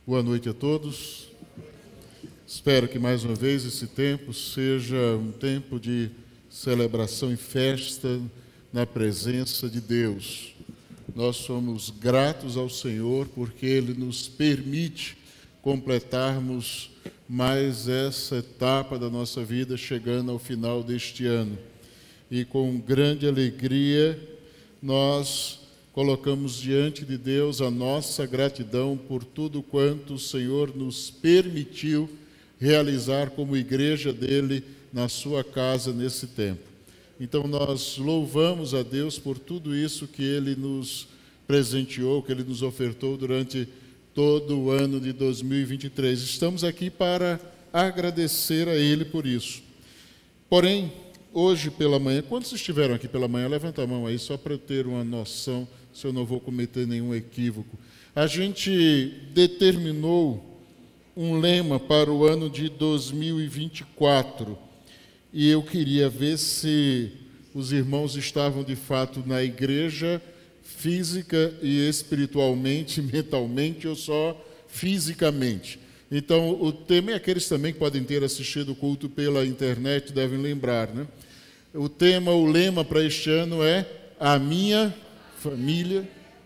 Boa noite a todos. Espero que mais uma vez esse tempo seja um tempo de celebração e festa na presença de Deus. Nós somos gratos ao Senhor porque Ele nos permite completarmos mais essa etapa da nossa vida, chegando ao final deste ano. E com grande alegria nós colocamos diante de Deus a nossa gratidão por tudo quanto o Senhor nos permitiu realizar como igreja dele na sua casa nesse tempo. Então nós louvamos a Deus por tudo isso que Ele nos presenteou, que Ele nos ofertou durante todo o ano de 2023. Estamos aqui para agradecer a Ele por isso. Porém, hoje pela manhã, quantos estiveram aqui pela manhã? Levanta a mão aí, só para eu ter uma noção, se eu não vou cometer nenhum equívoco. A gente determinou um lema para o ano de 2024 e eu queria ver se os irmãos estavam de fato na igreja, física e espiritualmente, mentalmente ou só fisicamente. Então, o tema, e aqueles também que podem ter assistido o culto pela internet devem lembrar, né? O tema, o lema para este ano é a minha família.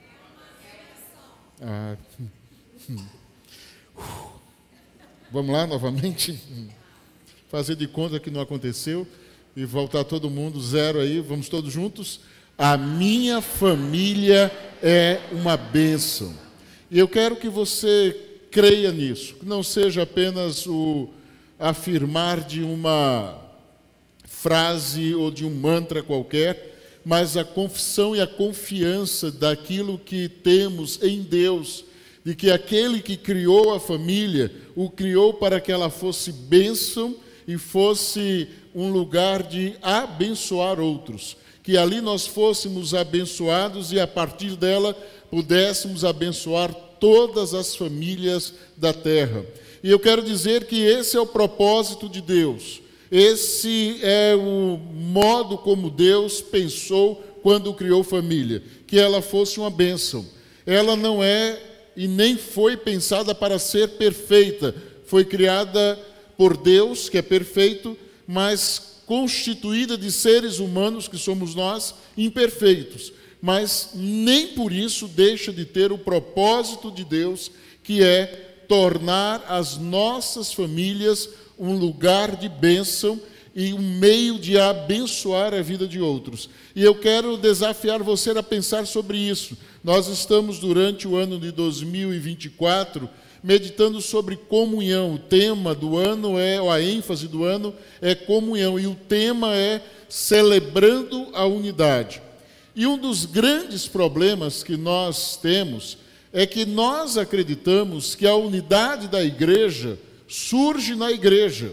Vamos lá novamente? Fazer de conta que não aconteceu e voltar todo mundo zero aí, vamos todos juntos? A minha família é uma bênção. E eu quero que você creia nisso, que não seja apenas o afirmar de uma frase ou de um mantra qualquer, mas a confissão e a confiança daquilo que temos em Deus, de que aquele que criou a família, o criou para que ela fosse bênção e fosse um lugar de abençoar outros, que ali nós fôssemos abençoados e a partir dela pudéssemos abençoar todas as famílias da terra. E eu quero dizer que esse é o propósito de Deus. Esse é o modo como Deus pensou quando criou família, que ela fosse uma bênção. Ela não é e nem foi pensada para ser perfeita. Foi criada por Deus, que é perfeito, mas constituída de seres humanos, que somos nós, imperfeitos. Mas nem por isso deixa de ter o propósito de Deus, que é tornar as nossas famílias um lugar de bênção e um meio de abençoar a vida de outros. E eu quero desafiar você a pensar sobre isso. Nós estamos, durante o ano de 2024, meditando sobre comunhão. O tema do ano a ênfase do ano é comunhão, e o tema é celebrando a unidade. E um dos grandes problemas que nós temos é que nós acreditamos que a unidade da igreja surge na igreja.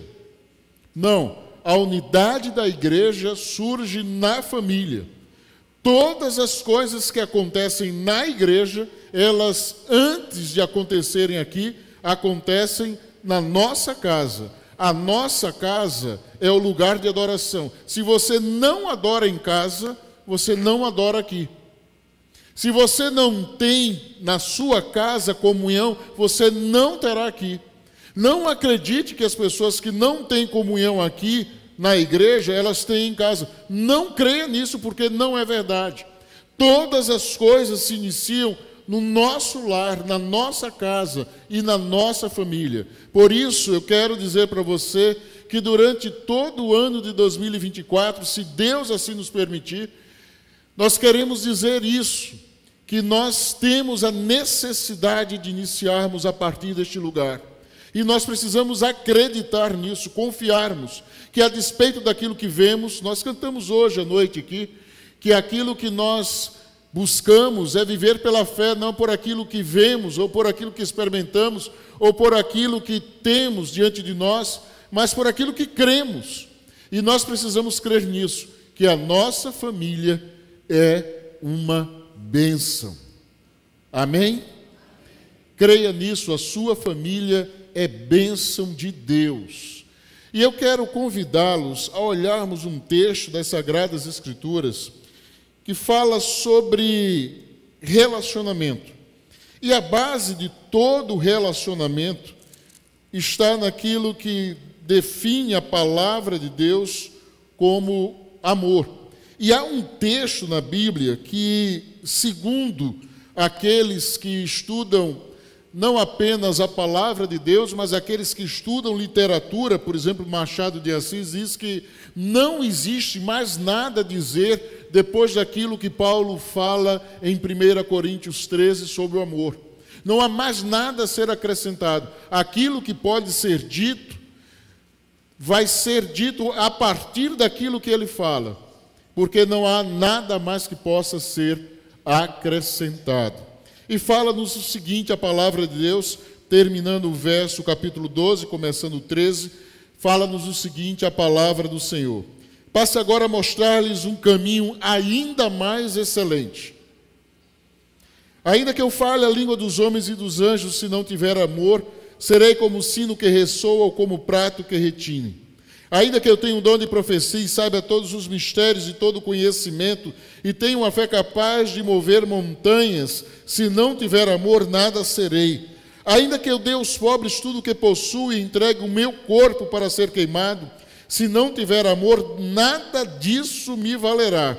Não, a unidade da igreja surge na família. Todas as coisas que acontecem na igreja, elas, antes de acontecerem aqui, acontecem na nossa casa. A nossa casa é o lugar de adoração. Se você não adora em casa, você não adora aqui. Se você não tem na sua casa comunhão, você não terá aqui. Não acredite que as pessoas que não têm comunhão aqui na igreja, elas têm em casa. Não creia nisso, porque não é verdade. Todas as coisas se iniciam no nosso lar, na nossa casa e na nossa família. Por isso, eu quero dizer para você que durante todo o ano de 2024, se Deus assim nos permitir, nós queremos dizer isso, que nós temos a necessidade de iniciarmos a partir deste lugar. E nós precisamos acreditar nisso, confiarmos, que a despeito daquilo que vemos, nós cantamos hoje à noite aqui, que aquilo que nós buscamos é viver pela fé, não por aquilo que vemos, ou por aquilo que experimentamos, ou por aquilo que temos diante de nós, mas por aquilo que cremos. E nós precisamos crer nisso, que a nossa família é uma bênção. Amém? Creia nisso, a sua família é bênção de Deus. E eu quero convidá-los a olharmos um texto das Sagradas Escrituras que fala sobre relacionamento. E a base de todo relacionamento está naquilo que define a palavra de Deus como amor. E há um texto na Bíblia que, segundo aqueles que estudam não apenas a palavra de Deus, mas aqueles que estudam literatura, por exemplo, Machado de Assis diz que não existe mais nada a dizer depois daquilo que Paulo fala em 1 Coríntios 13 sobre o amor. Não há mais nada a ser acrescentado. Aquilo que pode ser dito, vai ser dito a partir daquilo que ele fala, porque não há nada mais que possa ser acrescentado. E fala-nos o seguinte, a palavra de Deus, terminando o verso, capítulo 12, começando o 13, fala-nos o seguinte, a palavra do Senhor. Passe agora a mostrar-lhes um caminho ainda mais excelente. Ainda que eu fale a língua dos homens e dos anjos, se não tiver amor, serei como o sino que ressoa ou como o prato que retine. Ainda que eu tenha um dom de profecia e saiba todos os mistérios e todo o conhecimento, e tenha uma fé capaz de mover montanhas, se não tiver amor, nada serei. Ainda que eu dê aos pobres tudo o que possuo e entregue o meu corpo para ser queimado, se não tiver amor, nada disso me valerá.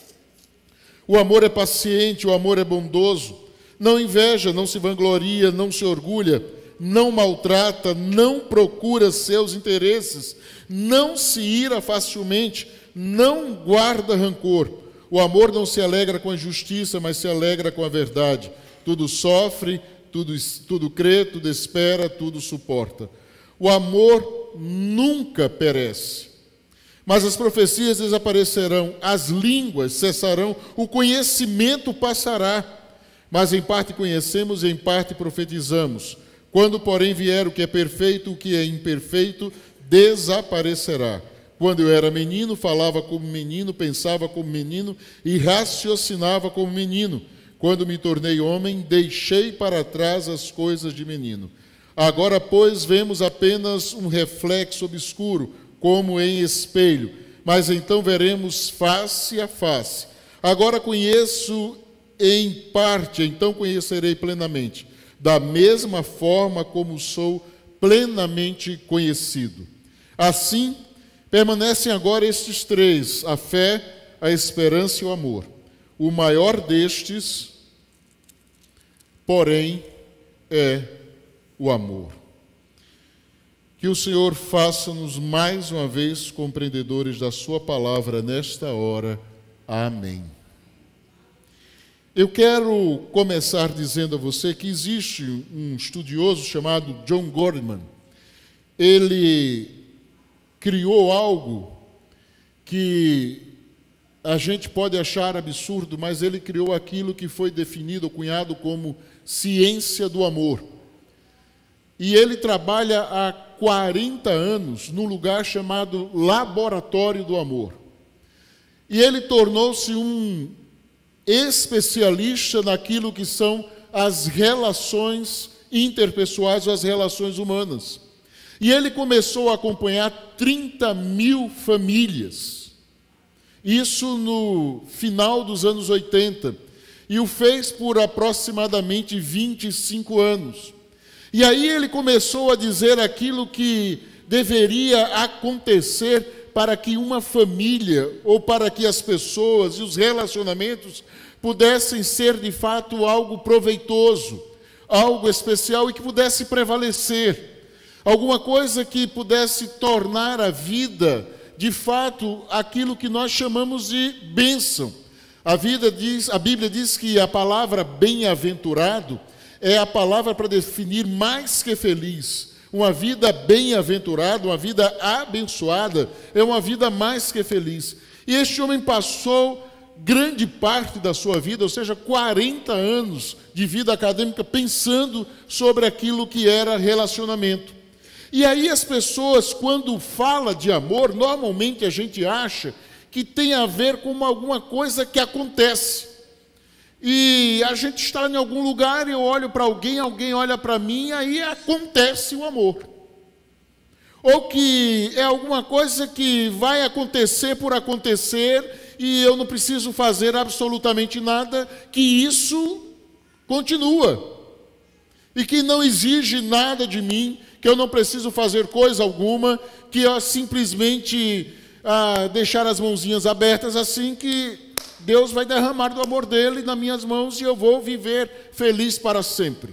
O amor é paciente, o amor é bondoso, não inveja, não se vangloria, não se orgulha, não maltrata, não procura seus interesses, não se ira facilmente, não guarda rancor. O amor não se alegra com a injustiça, mas se alegra com a verdade. Tudo sofre, tudo crê, tudo espera, tudo suporta. O amor nunca perece. Mas as profecias desaparecerão, as línguas cessarão, o conhecimento passará. Mas em parte conhecemos e em parte profetizamos. Quando, porém, vier o que é perfeito, o que é imperfeito desaparecerá. Quando eu era menino, falava como menino, pensava como menino e raciocinava como menino. Quando me tornei homem, deixei para trás as coisas de menino. Agora, pois, vemos apenas um reflexo obscuro, como em espelho, mas então veremos face a face. Agora conheço em parte, então conhecerei plenamente, da mesma forma como sou plenamente conhecido. Assim, permanecem agora estes três, a fé, a esperança e o amor. O maior destes, porém, é o amor. Que o Senhor faça-nos mais uma vez compreendedores da sua palavra nesta hora. Amém. Eu quero começar dizendo a você que existe um estudioso chamado John Gottman. Ele criou algo que a gente pode achar absurdo, mas ele criou aquilo que foi definido ou cunhado como ciência do amor. E ele trabalha há 40 anos num lugar chamado Laboratório do Amor. E ele tornou-se um especialista naquilo que são as relações interpessoais ou as relações humanas. E ele começou a acompanhar 30 mil famílias. Isso no final dos anos 80. E o fez por aproximadamente 25 anos. E aí ele começou a dizer aquilo que deveria acontecer para que uma família, ou para que as pessoas e os relacionamentos pudessem ser de fato algo proveitoso, algo especial e que pudesse prevalecer. Alguma coisa que pudesse tornar a vida, de fato, aquilo que nós chamamos de bênção. A Bíblia diz que a palavra bem-aventurado é a palavra para definir mais que feliz. Uma vida bem-aventurada, uma vida abençoada, é uma vida mais que feliz. E este homem passou grande parte da sua vida, ou seja, 40 anos de vida acadêmica, pensando sobre aquilo que era relacionamento. E aí as pessoas, quando fala de amor, normalmente a gente acha que tem a ver com alguma coisa que acontece. E a gente está em algum lugar, eu olho para alguém, alguém olha para mim, aí acontece o amor. Ou que é alguma coisa que vai acontecer por acontecer e eu não preciso fazer absolutamente nada, que isso continua. e que não exige nada de mim, que eu não preciso fazer coisa alguma, que eu simplesmente deixar as mãozinhas abertas assim que Deus vai derramar do amor dele nas minhas mãos e eu vou viver feliz para sempre.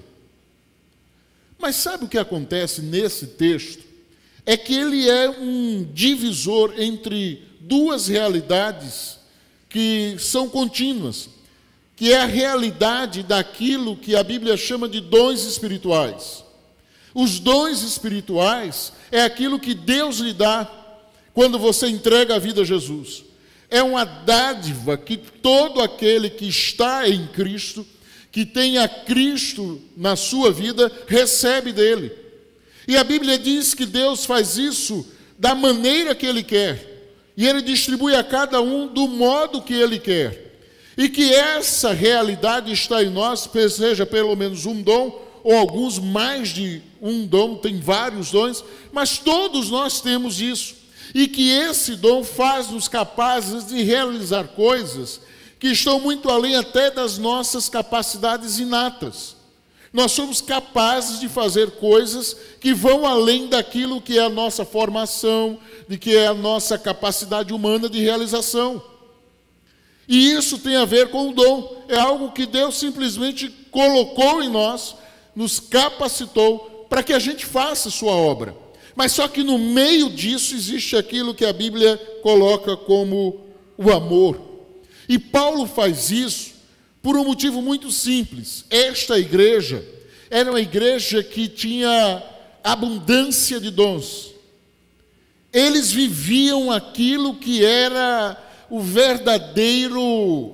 Mas sabe o que acontece nesse texto? É que ele é um divisor entre duas realidades que são contínuas, que é a realidade daquilo que a Bíblia chama de dons espirituais. Os dons espirituais é aquilo que Deus lhe dá quando você entrega a vida a Jesus. É uma dádiva que todo aquele que está em Cristo, que tem a Cristo na sua vida, recebe dele. E a Bíblia diz que Deus faz isso da maneira que Ele quer. E Ele distribui a cada um do modo que Ele quer. E que essa realidade está em nós, seja pelo menos um dom, ou alguns mais de um dom, tem vários dons, mas todos nós temos isso. E que esse dom faz-nos capazes de realizar coisas que estão muito além até das nossas capacidades inatas. Nós somos capazes de fazer coisas que vão além daquilo que é a nossa formação, de que é a nossa capacidade humana de realização. E isso tem a ver com o dom. É algo que Deus simplesmente colocou em nós, nos capacitou para que a gente faça a sua obra. Mas só que no meio disso existe aquilo que a Bíblia coloca como o amor. E Paulo faz isso por um motivo muito simples. Esta igreja era uma igreja que tinha abundância de dons. Eles viviam aquilo que era o verdadeiro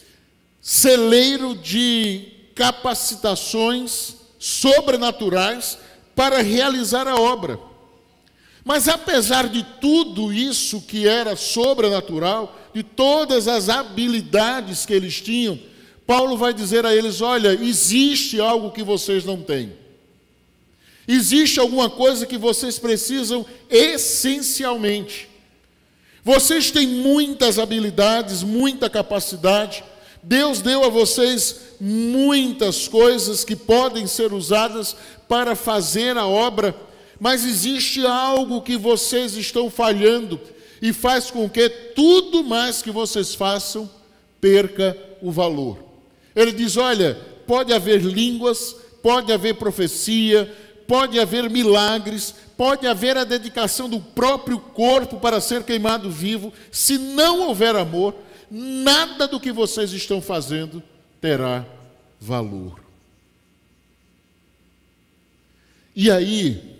celeiro de capacitações sobrenaturais para realizar a obra. Mas apesar de tudo isso que era sobrenatural, de todas as habilidades que eles tinham, Paulo vai dizer a eles: olha, existe algo que vocês não têm. Existe alguma coisa que vocês precisam essencialmente. Vocês têm muitas habilidades, muita capacidade. Deus deu a vocês muitas coisas que podem ser usadas para fazer a obra, mas existe algo que vocês estão falhando e faz com que tudo mais que vocês façam perca o valor. Ele diz: olha, pode haver línguas, pode haver profecia, pode haver milagres, pode haver a dedicação do próprio corpo para ser queimado vivo. Se não houver amor, nada do que vocês estão fazendo terá valor. E aí,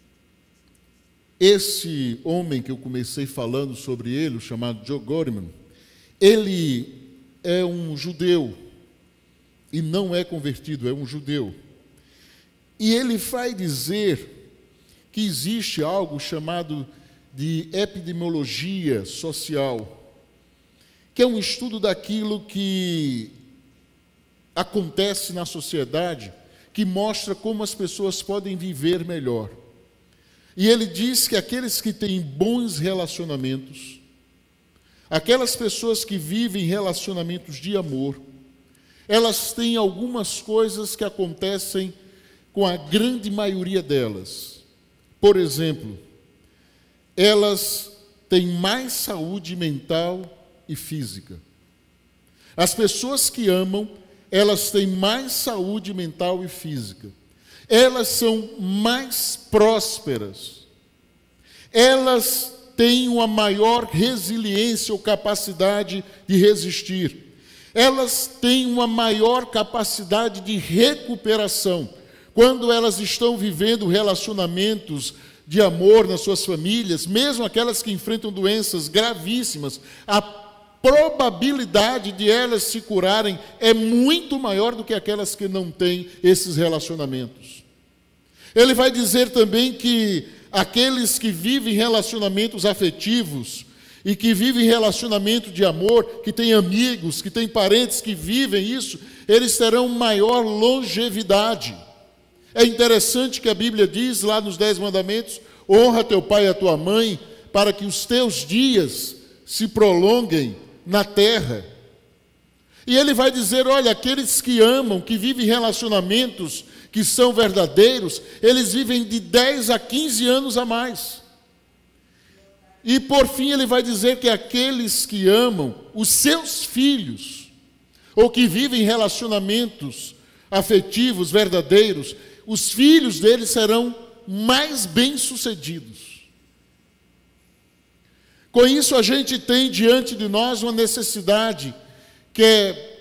esse homem que eu comecei falando sobre ele, chamado Joe Gorman, ele é um judeu e não é convertido, é um judeu. E ele vai dizer que existe algo chamado de epidemiologia social, que é um estudo daquilo que acontece na sociedade, que mostra como as pessoas podem viver melhor. E ele diz que aqueles que têm bons relacionamentos, aquelas pessoas que vivem relacionamentos de amor, elas têm algumas coisas que acontecem com a grande maioria delas. Por exemplo, elas têm mais saúde mental e física. As pessoas que amam, elas têm mais saúde mental e física. Elas são mais prósperas. Elas têm uma maior resiliência ou capacidade de resistir. Elas têm uma maior capacidade de recuperação. Quando elas estão vivendo relacionamentos de amor nas suas famílias, mesmo aquelas que enfrentam doenças gravíssimas, a probabilidade de elas se curarem é muito maior do que aquelas que não têm esses relacionamentos. Ele vai dizer também que aqueles que vivem relacionamentos afetivos e que vivem relacionamento de amor, que têm amigos, que têm parentes que vivem isso, eles terão maior longevidade. É interessante que a Bíblia diz lá nos 10 mandamentos: honra teu pai e a tua mãe, para que os teus dias se prolonguem na terra. E ele vai dizer: olha, aqueles que amam, que vivem relacionamentos que são verdadeiros, eles vivem de 10 a 15 anos a mais. E por fim ele vai dizer que aqueles que amam os seus filhos, ou que vivem relacionamentos afetivos verdadeiros, os filhos deles serão mais bem-sucedidos. Com isso a gente tem diante de nós uma necessidade que é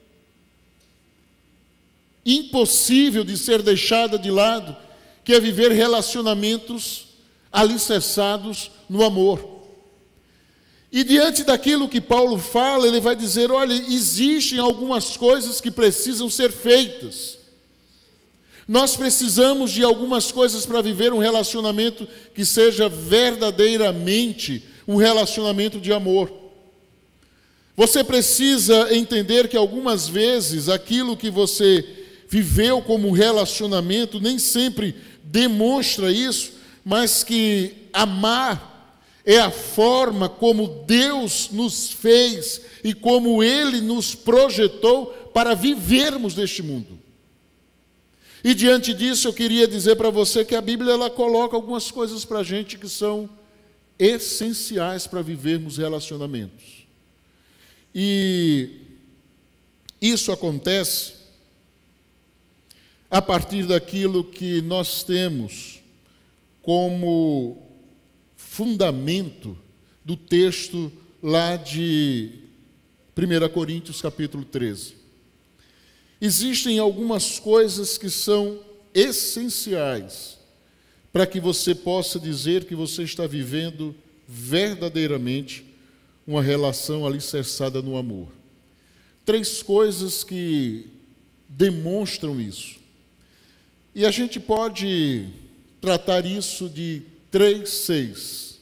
impossível de ser deixada de lado, que é viver relacionamentos alicerçados no amor. E diante daquilo que Paulo fala, ele vai dizer, olha, existem algumas coisas que precisam ser feitas. Nós precisamos de algumas coisas para viver um relacionamento que seja verdadeiramente um relacionamento de amor. Você precisa entender que algumas vezes aquilo que você viveu como relacionamento nem sempre demonstra isso, mas que amar é a forma como Deus nos fez e como Ele nos projetou para vivermos neste mundo. E diante disso eu queria dizer para você que a Bíblia ela coloca algumas coisas para a gente que são essenciais para vivermos relacionamentos. E isso acontece a partir daquilo que nós temos como fundamento do texto lá de 1 Coríntios capítulo 13. Existem algumas coisas que são essenciais para que você possa dizer que você está vivendo verdadeiramente uma relação alicerçada no amor. 3 coisas que demonstram isso. E a gente pode tratar isso de 3 Cs.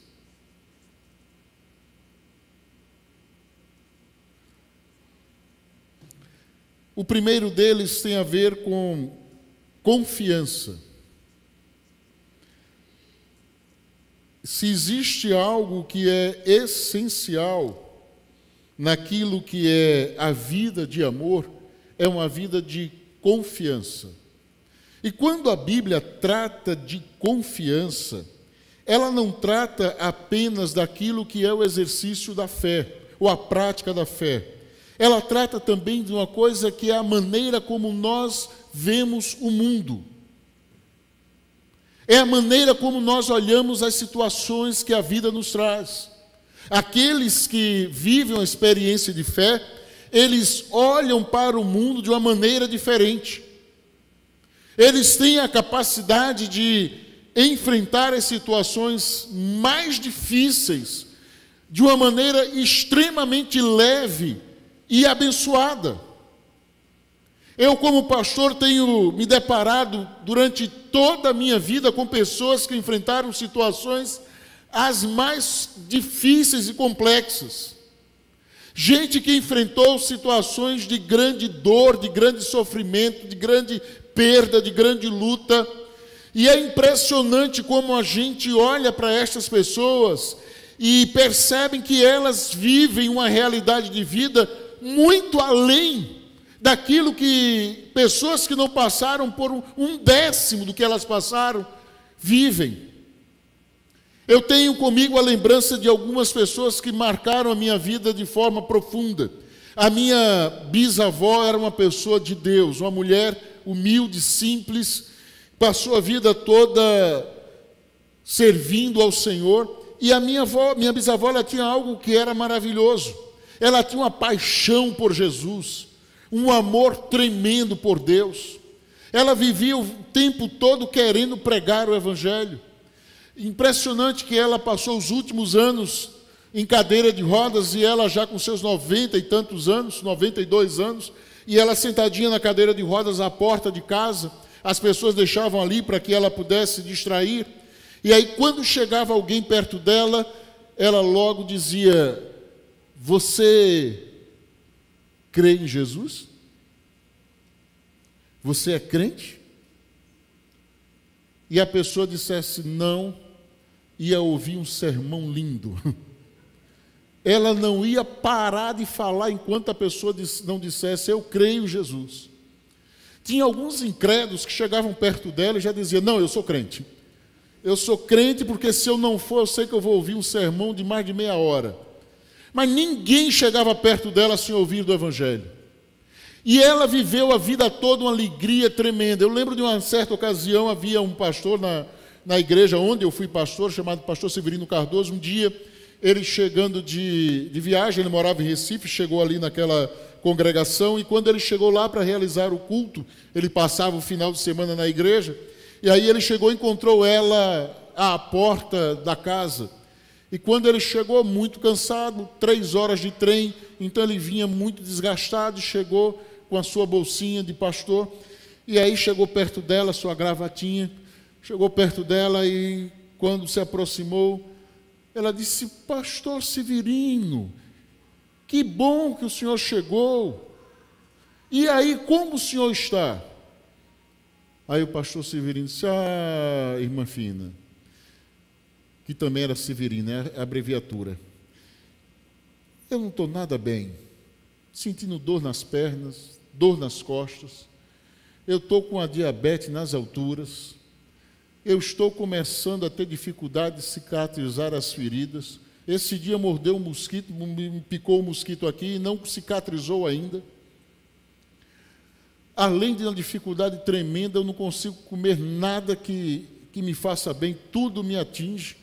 O primeiro deles tem a ver com confiança. Se existe algo que é essencial naquilo que é a vida de amor, é uma vida de confiança. E quando a Bíblia trata de confiança, ela não trata apenas daquilo que é o exercício da fé, ou a prática da fé. Ela trata também de uma coisa que é a maneira como nós vemos o mundo. É a maneira como nós olhamos as situações que a vida nos traz. Aqueles que vivem uma experiência de fé, eles olham para o mundo de uma maneira diferente. Eles têm a capacidade de enfrentar as situações mais difíceis de uma maneira extremamente leve e abençoada. Eu, como pastor, tenho me deparado durante toda a minha vida com pessoas que enfrentaram situações as mais difíceis e complexas. Gente que enfrentou situações de grande dor, de grande sofrimento, de grande perda, de grande luta. E é impressionante como a gente olha para estas pessoas e percebe que elas vivem uma realidade de vida muito além daquilo que pessoas que não passaram por um décimo do que elas passaram vivem. Eu tenho comigo a lembrança de algumas pessoas que marcaram a minha vida de forma profunda. A minha bisavó era uma pessoa de Deus, uma mulher humilde, simples, passou a vida toda servindo ao Senhor. E a minha bisavó, ela tinha algo que era maravilhoso. Ela tinha uma paixão por Jesus, um amor tremendo por Deus. Ela vivia o tempo todo querendo pregar o Evangelho. Impressionante que ela passou os últimos anos em cadeira de rodas, e ela já com seus 90 e tantos anos, 92 anos, e ela sentadinha na cadeira de rodas à porta de casa, as pessoas deixavam ali para que ela pudesse distrair, e aí quando chegava alguém perto dela, ela logo dizia: você crê em Jesus? Você é crente? E a pessoa dissesse não, ia ouvir um sermão lindo. Ela não ia parar de falar enquanto a pessoa não dissesse: eu creio em Jesus. Tinha alguns incrédulos que chegavam perto dela e já diziam: não, eu sou crente. Eu sou crente porque se eu não for, eu sei que eu vou ouvir um sermão de mais de meia hora. Mas ninguém chegava perto dela sem ouvir do Evangelho. E ela viveu a vida toda uma alegria tremenda. Eu lembro de uma certa ocasião, havia um pastor na igreja onde eu fui pastor, chamado pastor Severino Cardoso. Um dia, ele chegando de viagem, ele morava em Recife, chegou ali naquela congregação, e quando ele chegou lá para realizar o culto, ele passava o final de semana na igreja, e aí ele chegou e encontrou ela à porta da casa. E quando ele chegou, muito cansado, 3 horas de trem, então ele vinha muito desgastado, e chegou com a sua bolsinha de pastor, e aí chegou perto dela, sua gravatinha, chegou perto dela, e quando se aproximou, ela disse: pastor Severino, que bom que o senhor chegou. E aí, como o senhor está? Aí o pastor Severino disse: ah, irmã Fina, que também era Severino, é a abreviatura. Eu não estou nada bem, sentindo dor nas pernas, dor nas costas, eu estou com a diabetes nas alturas, eu estou começando a ter dificuldade de cicatrizar as feridas. Esse dia mordeu um mosquito, me picou um mosquito aqui e não cicatrizou ainda. Além de uma dificuldade tremenda, eu não consigo comer nada que me faça bem, tudo me atinge.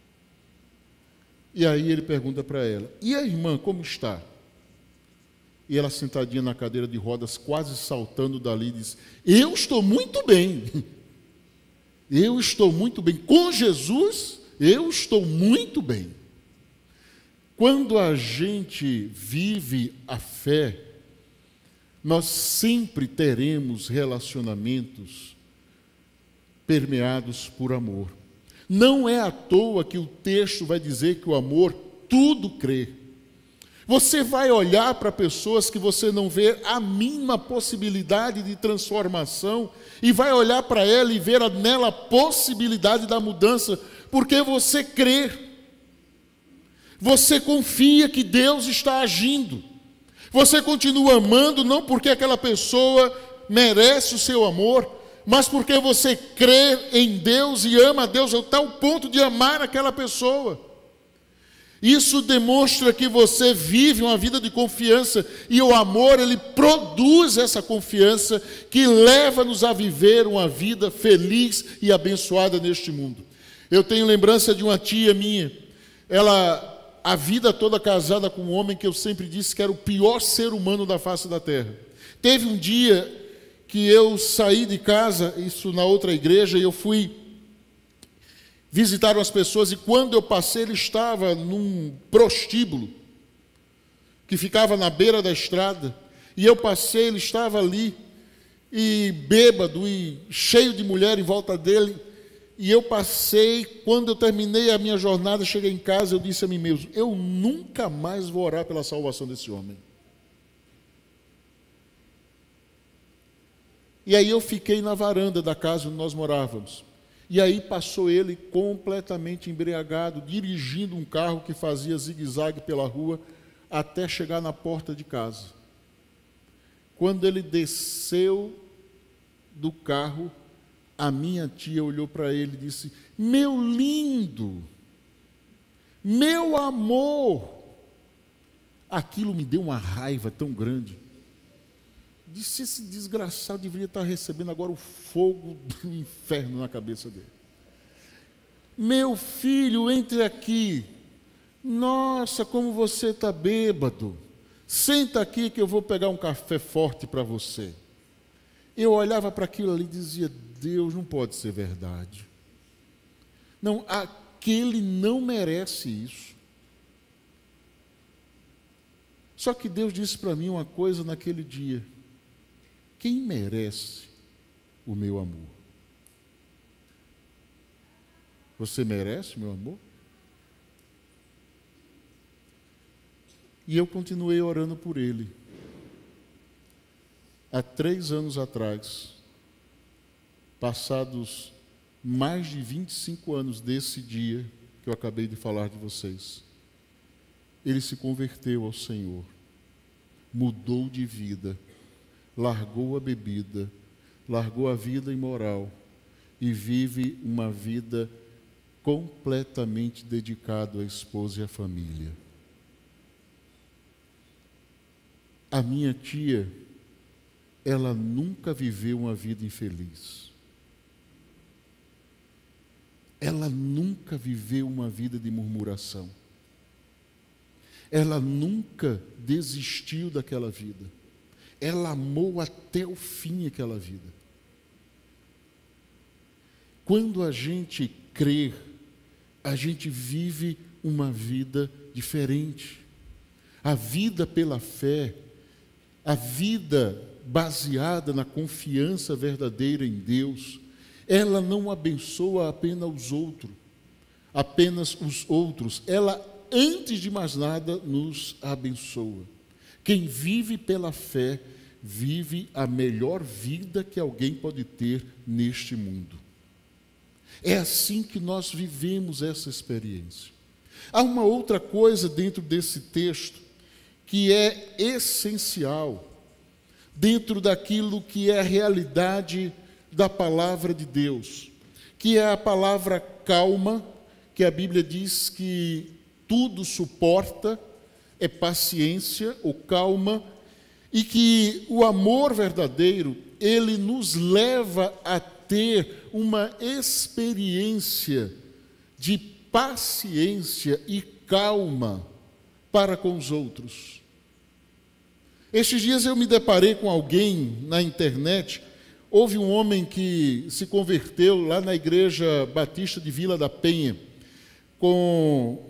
E aí ele pergunta para ela: e a irmã, como está? E ela sentadinha na cadeira de rodas, quase saltando dali, diz: eu estou muito bem. Eu estou muito bem. Com Jesus, eu estou muito bem. Quando a gente vive a fé, nós sempre teremos relacionamentos permeados por amor. Não é à toa que o texto vai dizer que o amor tudo crê. Você vai olhar para pessoas que você não vê a mínima possibilidade de transformação e vai olhar para ela e ver nela a possibilidade da mudança, porque você crê. Você confia que Deus está agindo. Você continua amando não porque aquela pessoa merece o seu amor, mas porque você crê em Deus e ama a Deus ao tal ponto de amar aquela pessoa. Isso demonstra que você vive uma vida de confiança, e o amor, ele produz essa confiança que leva-nos a viver uma vida feliz e abençoada neste mundo. Eu tenho lembrança de uma tia minha, ela a vida toda casada com um homem que eu sempre disse que era o pior ser humano da face da terra. Teve um dia que eu saí de casa, isso na outra igreja, e eu fui visitar umas pessoas, e quando eu passei, ele estava num prostíbulo, que ficava na beira da estrada, e eu passei, ele estava ali, e bêbado, e cheio de mulher em volta dele, e eu passei, quando eu terminei a minha jornada, cheguei em casa, eu disse a mim mesmo: eu nunca mais vou orar pela salvação desse homem. E aí eu fiquei na varanda da casa onde nós morávamos. E aí passou ele completamente embriagado, dirigindo um carro que fazia zigue-zague pela rua, até chegar na porta de casa. Quando ele desceu do carro, a minha tia olhou para ele e disse: meu lindo, meu amor. Aquilo me deu uma raiva tão grande. Disse: esse desgraçado deveria estar recebendo agora o fogo do inferno na cabeça dele. Meu filho, entre aqui. Nossa, como você está bêbado. Senta aqui que eu vou pegar um café forte para você. Eu olhava para aquilo ali e dizia: Deus, não pode ser verdade. Não, aquele não merece isso. Só que Deus disse para mim uma coisa naquele dia: quem merece o meu amor? Você merece o meu amor? E eu continuei orando por ele. Há 3 anos atrás, passados mais de 25 anos desse dia que eu acabei de falar de vocês, ele se converteu ao Senhor, mudou de vida, largou a bebida, largou a vida imoral e vive uma vida completamente dedicada à esposa e à família. A minha tia, ela nunca viveu uma vida infeliz. Ela nunca viveu uma vida de murmuração. Ela nunca desistiu daquela vida. Ela amou até o fim aquela vida. Quando a gente crê, a gente vive uma vida diferente. A vida pela fé, a vida baseada na confiança verdadeira em Deus, ela não abençoa apenas os outros, ela, antes de mais nada, nos abençoa. Quem vive pela fé, vive a melhor vida que alguém pode ter neste mundo. É assim que nós vivemos essa experiência. Há uma outra coisa dentro desse texto que é essencial, dentro daquilo que é a realidade da palavra de Deus, que é a palavra calma, que a Bíblia diz que tudo suporta, é paciência ou calma, e que o amor verdadeiro, ele nos leva a ter uma experiência de paciência e calma para com os outros. Estes dias eu me deparei com alguém na internet. Houve um homem que se converteu lá na Igreja Batista de Vila da Penha, com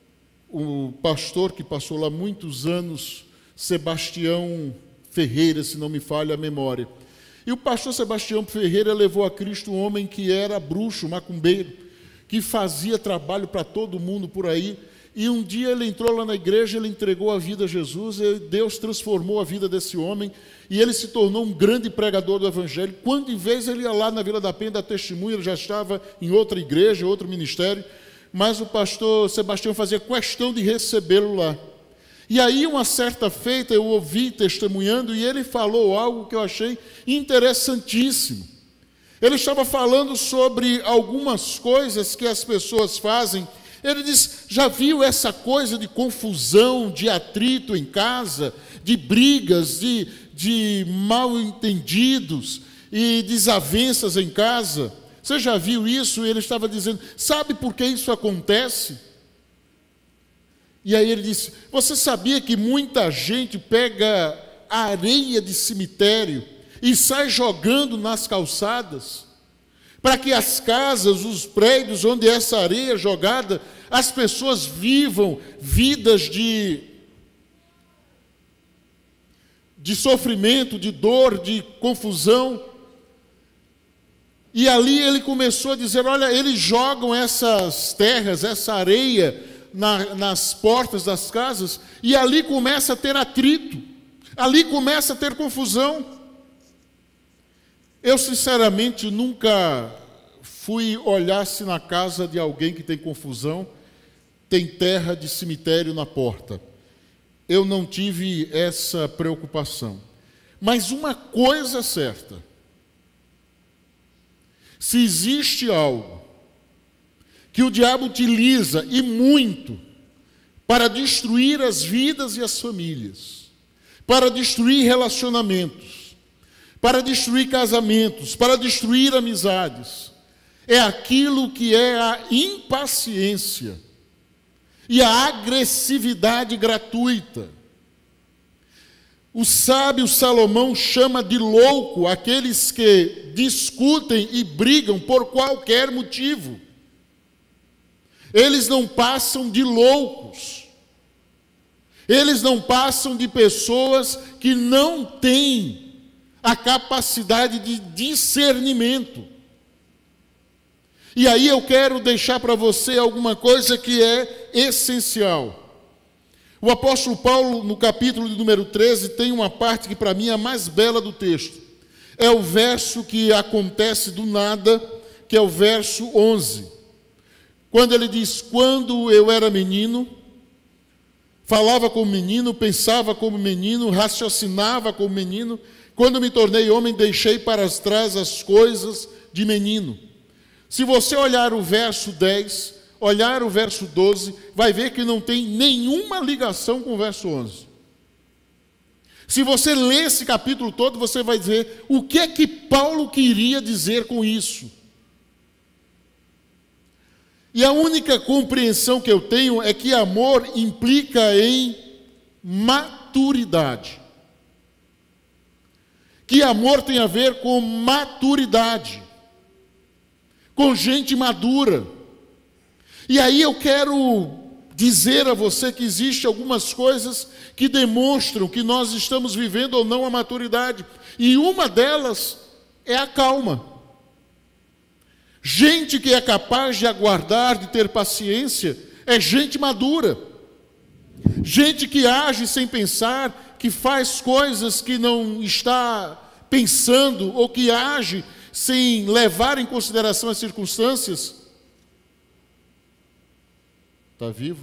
o pastor que passou lá muitos anos, Sebastião Ferreira, se não me falha a memória. E o pastor Sebastião Ferreira levou a Cristo um homem que era bruxo, macumbeiro, que fazia trabalho para todo mundo por aí. E um dia ele entrou lá na igreja, ele entregou a vida a Jesus, e Deus transformou a vida desse homem, e ele se tornou um grande pregador do Evangelho. Quando em vez ele ia lá na Vila da Penha dar testemunho, ele já estava em outra igreja, outro ministério, mas o pastor Sebastião fazia questão de recebê-lo lá. E aí, uma certa feita, eu ouvi testemunhando, e ele falou algo que eu achei interessantíssimo. Ele estava falando sobre algumas coisas que as pessoas fazem. Ele diz: já viu essa coisa de confusão, de atrito em casa, de brigas, de mal-entendidos e desavenças em casa? Você já viu isso? E ele estava dizendo: sabe por que isso acontece? E aí ele disse: você sabia que muita gente pega areia de cemitério e sai jogando nas calçadas, para que as casas, os prédios onde essa areia é jogada, as pessoas vivam vidas de sofrimento, de dor, de confusão? E ali ele começou a dizer: olha, eles jogam essas terras, essa areia nas portas das casas, e ali começa a ter atrito, ali começa a ter confusão. Eu, sinceramente, nunca fui olhar se na casa de alguém que tem confusão tem terra de cemitério na porta. Eu não tive essa preocupação. Mas uma coisa é certa: se existe algo que o diabo utiliza, e muito, para destruir as vidas e as famílias, para destruir relacionamentos, para destruir casamentos, para destruir amizades, é aquilo que é a impaciência e a agressividade gratuita. O sábio Salomão chama de louco aqueles que discutem e brigam por qualquer motivo. Eles não passam de loucos. Eles não passam de pessoas que não têm a capacidade de discernimento. E aí eu quero deixar para você alguma coisa que é essencial. O apóstolo Paulo, no capítulo de número 13, tem uma parte que para mim é a mais bela do texto. É o verso que acontece do nada, que é o verso 11. Quando ele diz: quando eu era menino, falava como menino, pensava como menino, raciocinava como menino, Quando me tornei homem, deixei para trás as coisas de menino. Se você olhar o verso 10, olhar o verso 12, vai ver que não tem nenhuma ligação com o verso 11. Se você ler esse capítulo todo, você vai dizer o que é que Paulo queria dizer com isso. E a única compreensão que eu tenho é que amor implica em maturidade. Que amor tem a ver com maturidade, com gente madura. E aí eu quero dizer a você que existem algumas coisas que demonstram que nós estamos vivendo ou não a maturidade. E uma delas é a calma. Gente que é capaz de aguardar, de ter paciência, é gente madura. Gente que age sem pensar, que faz coisas que não está pensando, ou que age sem levar em consideração as circunstâncias. Está vivo?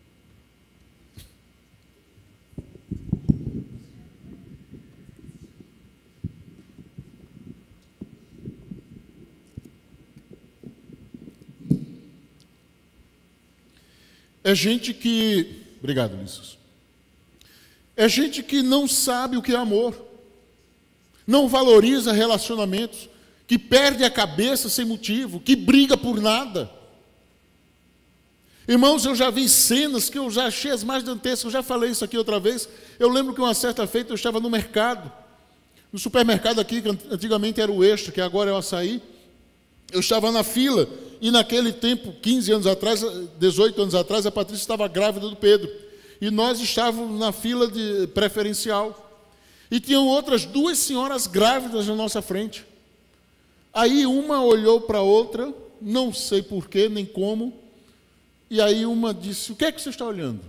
É gente que... Obrigado, Ulisses. É gente que não sabe o que é amor. Não valoriza relacionamentos. Que perde a cabeça sem motivo. Que briga por nada. Irmãos, eu já vi cenas que eu já achei as mais dantescas. Eu já falei isso aqui outra vez. Eu lembro que uma certa feita eu estava no mercado. No supermercado aqui, que antigamente era o Extra, que agora é o Açaí. Eu estava na fila, e naquele tempo, 15 anos atrás, 18 anos atrás, a Patrícia estava grávida do Pedro. E nós estávamos na fila de preferencial. E tinham outras 2 senhoras grávidas na nossa frente. Aí uma olhou para a outra, não sei porquê, nem como. E aí uma disse, o que é que você está olhando?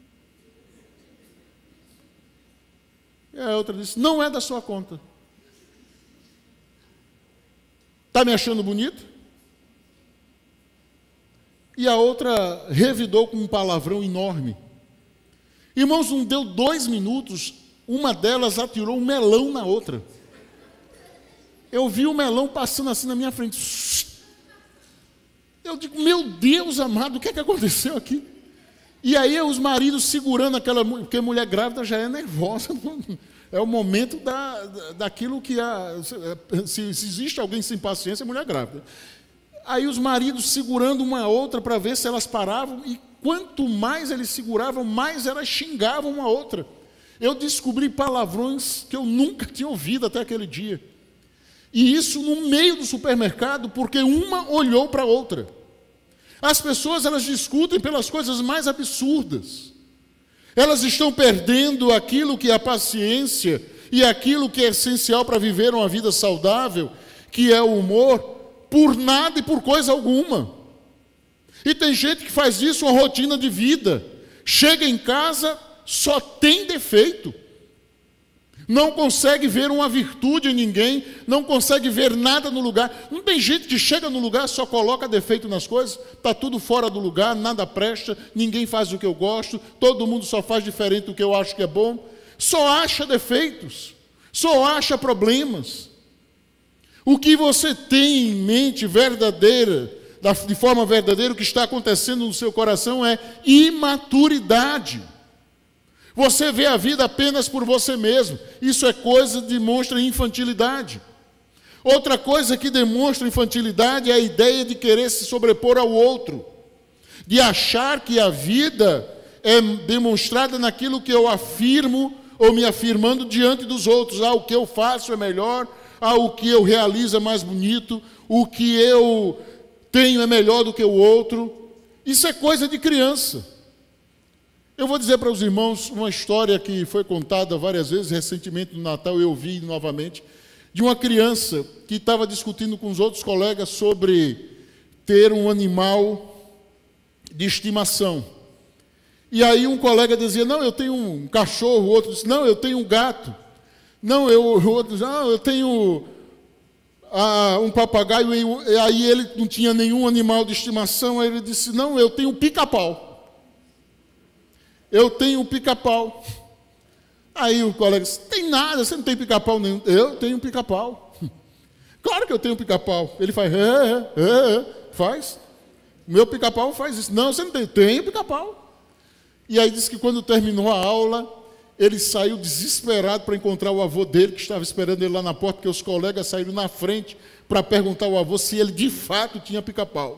E a outra disse, não é da sua conta. Está me achando bonito? E a outra revidou com um palavrão enorme. Irmãos, não deu 2 minutos, uma delas atirou um melão na outra. Eu vi o melão passando assim na minha frente. Eu digo, meu Deus amado, o que é que aconteceu aqui? E aí os maridos segurando aquela... Porque mulher grávida já é nervosa. É o momento daquilo que... Se existe alguém sem paciência, é mulher grávida. Aí os maridos segurando uma a outra para ver se elas paravam. E quanto mais eles seguravam, mais elas xingavam uma a outra. Eu descobri palavrões que eu nunca tinha ouvido até aquele dia. E isso no meio do supermercado, porque uma olhou para a outra. As pessoas, elas discutem pelas coisas mais absurdas. Elas estão perdendo aquilo que é a paciência e aquilo que é essencial para viver uma vida saudável, que é o humor, por nada e por coisa alguma. E tem gente que faz isso uma rotina de vida. Chega em casa, só tem defeito. Não consegue ver uma virtude em ninguém, não consegue ver nada no lugar. Não tem gente que chega no lugar, só coloca defeito nas coisas, está tudo fora do lugar, nada presta, ninguém faz o que eu gosto, todo mundo só faz diferente do que eu acho que é bom. Só acha defeitos, só acha problemas. O que você tem em mente verdadeira, de forma verdadeira, o que está acontecendo no seu coração é imaturidade. Você vê a vida apenas por você mesmo. Isso é coisa que demonstra infantilidade. Outra coisa que demonstra infantilidade é a ideia de querer se sobrepor ao outro. De achar que a vida é demonstrada naquilo que eu afirmo ou me afirmando diante dos outros. Ah, o que eu faço é melhor. Ah, o que eu realizo é mais bonito. O que eu tenho é melhor do que o outro. Isso é coisa de criança. Eu vou dizer para os irmãos uma história que foi contada várias vezes, recentemente no Natal eu ouvi novamente, de uma criança que estava discutindo com os outros colegas sobre ter um animal de estimação. E aí um colega dizia, não, eu tenho um cachorro, o outro disse, não, eu tenho um gato. Não, o outro disse, não, eu tenho um papagaio, e aí ele não tinha nenhum animal de estimação, aí ele disse, não, eu tenho um pica-pau. Eu tenho um pica-pau. Aí o colega disse, tem nada, você não tem pica-pau nenhum. Eu tenho pica-pau. Claro que eu tenho pica-pau. Ele faz, faz. Meu pica-pau faz isso. Não, você não tem. Tenho pica-pau. E aí disse que quando terminou a aula, ele saiu desesperado para encontrar o avô dele, que estava esperando ele lá na porta, porque os colegas saíram na frente para perguntar ao avô se ele de fato tinha pica-pau.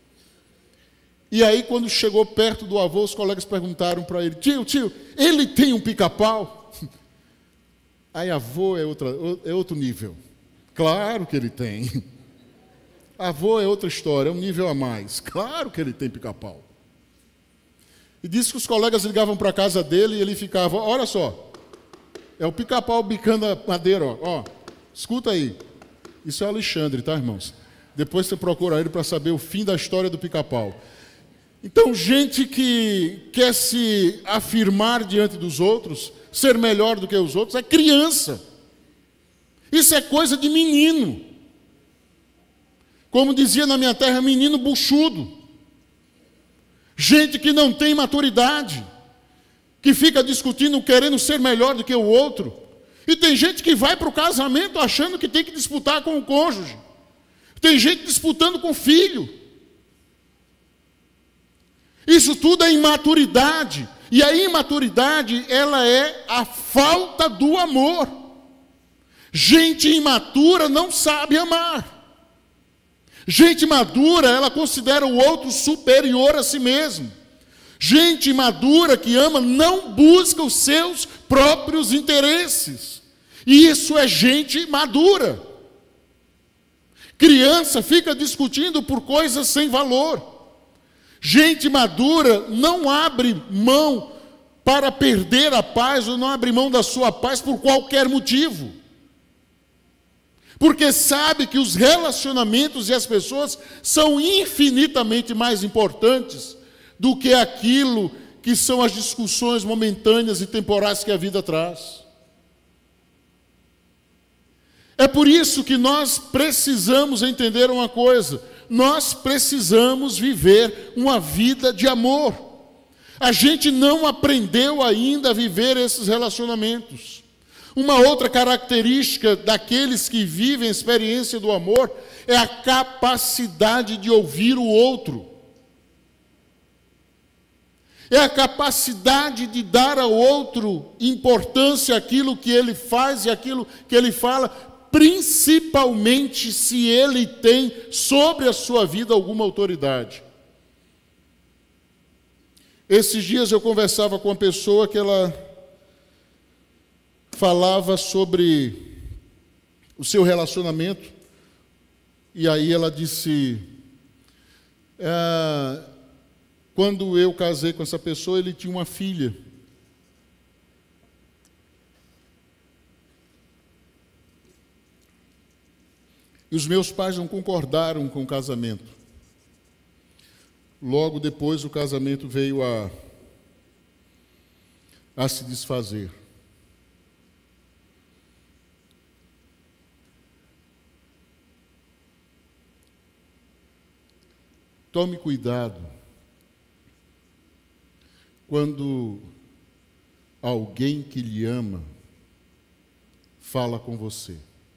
E aí, quando chegou perto do avô, os colegas perguntaram para ele, tio, ele tem um pica-pau? Aí, avô é outro nível. Claro que ele tem. Avô é outra história, é um nível a mais. Claro que ele tem pica-pau. E disse que os colegas ligavam para a casa dele e ele ficava, olha só, é o pica-pau bicando a madeira, ó, escuta aí. Isso é Alexandre, tá, irmãos? Depois você procura ele para saber o fim da história do pica-pau. Então, gente que quer se afirmar diante dos outros, ser melhor do que os outros, é criança. Isso é coisa de menino. Como dizia na minha terra, menino buchudo. Gente que não tem maturidade, que fica discutindo, querendo ser melhor do que o outro. E tem gente que vai para o casamento achando que tem que disputar com o cônjuge. Tem gente disputando com o filho. Isso tudo é imaturidade. E a imaturidade, ela é a falta do amor. Gente imatura não sabe amar. Gente madura, ela considera o outro superior a si mesmo. Gente madura que ama não busca os seus próprios interesses. E isso é gente madura. Criança fica discutindo por coisas sem valor. Gente madura não abre mão para perder a paz ou não abre mão da sua paz por qualquer motivo. Porque sabe que os relacionamentos e as pessoas são infinitamente mais importantes do que aquilo que são as discussões momentâneas e temporais que a vida traz. É por isso que nós precisamos entender uma coisa: nós precisamos viver uma vida de amor. A gente não aprendeu ainda a viver esses relacionamentos. Uma outra característica daqueles que vivem a experiência do amor é a capacidade de ouvir o outro. É a capacidade de dar ao outro importância àquilo que ele faz e àquilo que ele fala, principalmente se ele tem sobre a sua vida alguma autoridade. Esses dias eu conversava com uma pessoa que ela falava sobre o seu relacionamento, e aí ela disse, quando eu casei com essa pessoa, ele tinha uma filha. E os meus pais não concordaram com o casamento. Logo depois o casamento veio a se desfazer. Tome cuidado quando alguém que lhe ama fala com você.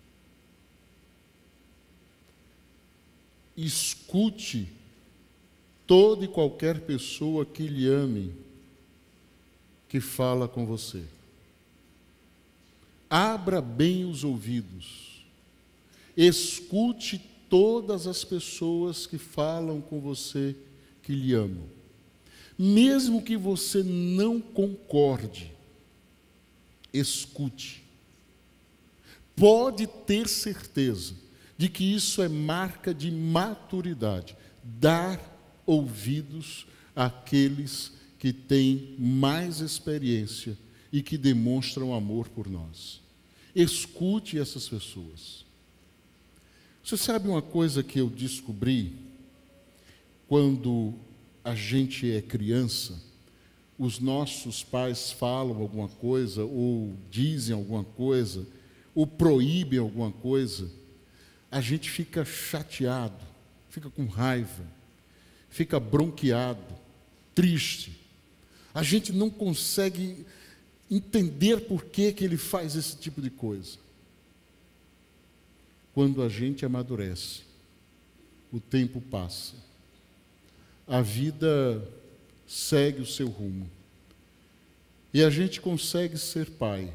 Escute toda e qualquer pessoa que lhe ame, que fala com você. Abra bem os ouvidos. Escute todas as pessoas que falam com você, que lhe amam. Mesmo que você não concorde, escute. Pode ter certeza de que isso é marca de maturidade. Dar ouvidos àqueles que têm mais experiência e que demonstram amor por nós. Escute essas pessoas. Você sabe uma coisa que eu descobri? Quando a gente é criança, os nossos pais falam alguma coisa, ou dizem alguma coisa, ou proíbem alguma coisa, a gente fica chateado, fica com raiva, fica bronqueado, triste. A gente não consegue entender por que ele faz esse tipo de coisa. Quando a gente amadurece, o tempo passa, a vida segue o seu rumo, e a gente consegue ser pai,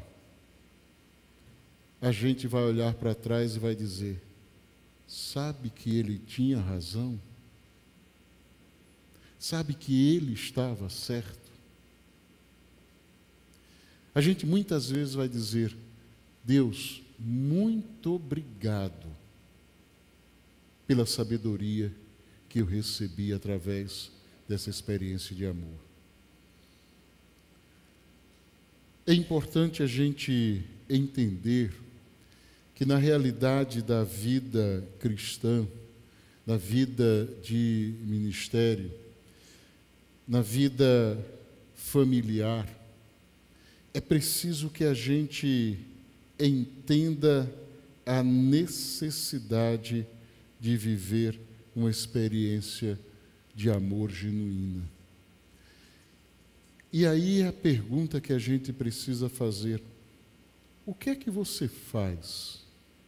a gente vai olhar para trás e vai dizer: sabe que ele tinha razão? Sabe que ele estava certo? A gente muitas vezes vai dizer: Deus, muito obrigado pela sabedoria que eu recebi através dessa experiência de amor. É importante a gente entender que na realidade da vida cristã, na vida de ministério, na vida familiar, é preciso que a gente entenda a necessidade de viver uma experiência de amor genuína. E aí a pergunta que a gente precisa fazer: o que é que você faz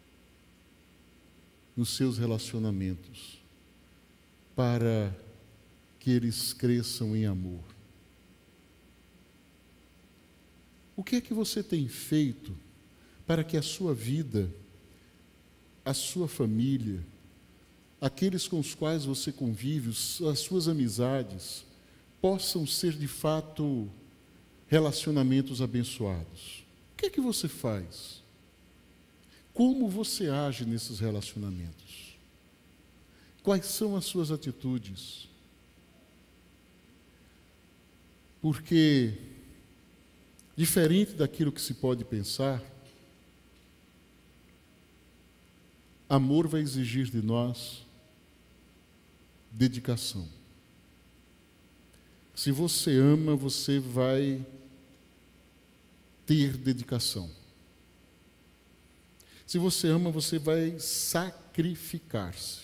nos seus relacionamentos para que eles cresçam em amor? O que é que você tem feito para que a sua vida, a sua família, aqueles com os quais você convive, as suas amizades, possam ser de fato relacionamentos abençoados? O que é que você faz? Como você age nesses relacionamentos? Quais são as suas atitudes? Porque, diferente daquilo que se pode pensar, amor vai exigir de nós dedicação. Se você ama, você vai ter dedicação. Se você ama, você vai sacrificar-se.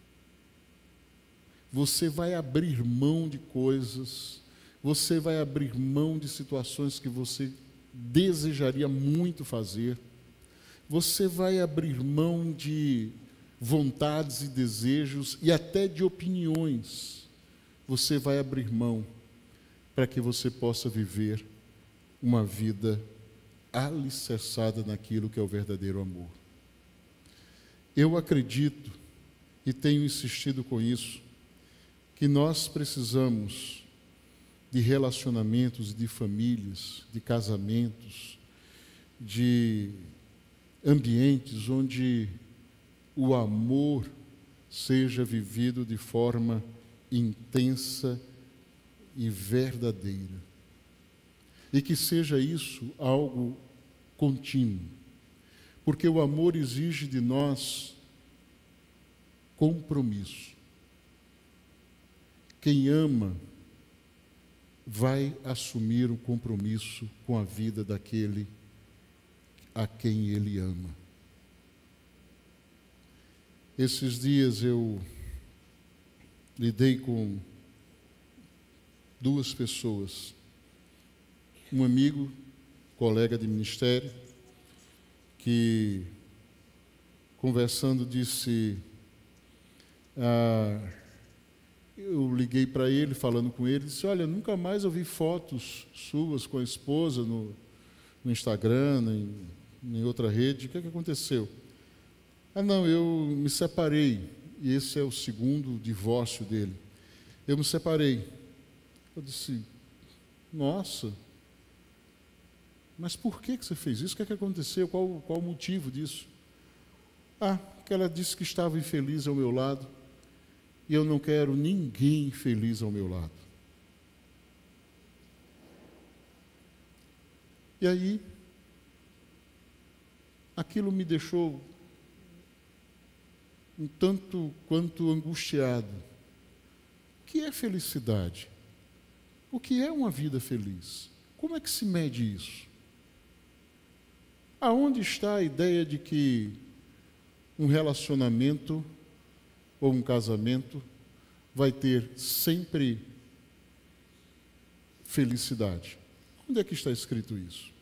Você vai abrir mão de coisas, você vai abrir mão de situações que você desejaria muito fazer, você vai abrir mão de vontades e desejos e até de opiniões. Você vai abrir mão para que você possa viver uma vida alicerçada naquilo que é o verdadeiro amor. Eu acredito, e tenho insistido com isso, que nós precisamos de relacionamentos, de famílias, de casamentos, de ambientes onde o amor seja vivido de forma intensa e verdadeira. E que seja isso algo contínuo. Porque o amor exige de nós compromisso. Quem ama vai assumir um compromisso com a vida daquele a quem ele ama. Esses dias eu lidei com duas pessoas. Um amigo, colega de ministério, que, conversando, disse... eu liguei para ele, falando com ele, disse: olha, nunca mais eu vi fotos suas com a esposa no Instagram, em outra rede. O que é que aconteceu? Não, eu me separei, e esse é o segundo divórcio dele. Eu me separei. Eu disse: nossa, mas por que você fez isso? O que é que aconteceu? Qual o motivo disso? Que ela disse que estava infeliz ao meu lado, e eu não quero ninguém feliz ao meu lado. E aí, aquilo me deixou um tanto quanto angustiado. O que é felicidade? O que é uma vida feliz? Como é que se mede isso? Aonde está a ideia de que um relacionamento ou um casamento vai ter sempre felicidade? Onde é que está escrito isso?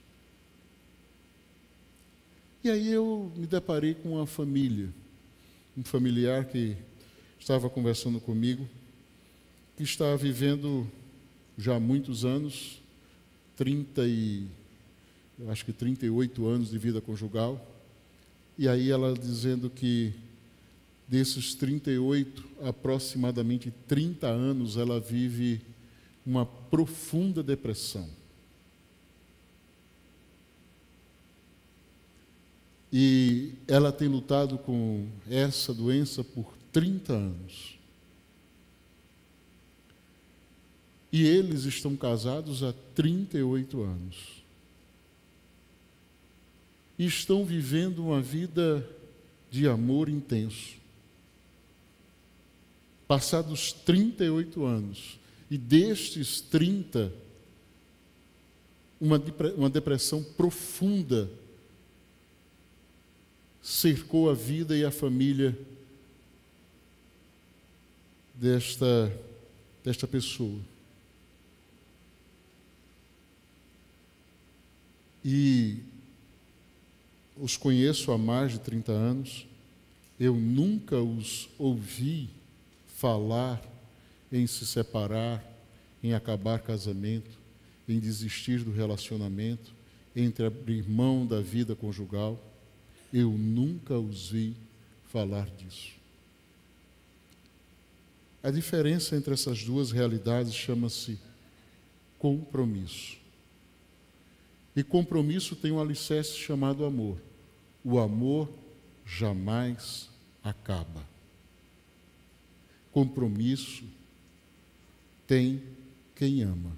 E aí eu me deparei com uma família, um familiar que estava conversando comigo, que está vivendo já há muitos anos, eu acho que 38 anos de vida conjugal, e aí ela dizendo que desses 38, aproximadamente 30 anos, ela vive uma profunda depressão. E ela tem lutado com essa doença por 30 anos. E eles estão casados há 38 anos. E estão vivendo uma vida de amor intenso. Passados 38 anos, e destes 30, uma depressão profunda cercou a vida e a família desta pessoa. E os conheço há mais de 30 anos, eu nunca os ouvi falar em se separar, em acabar casamento, em desistir do relacionamento, entre abrir mão da vida conjugal. Eu nunca os vi falar disso. A diferença entre essas duas realidades chama-se compromisso. E compromisso tem um alicerce chamado amor. O amor jamais acaba. Compromisso tem quem ama.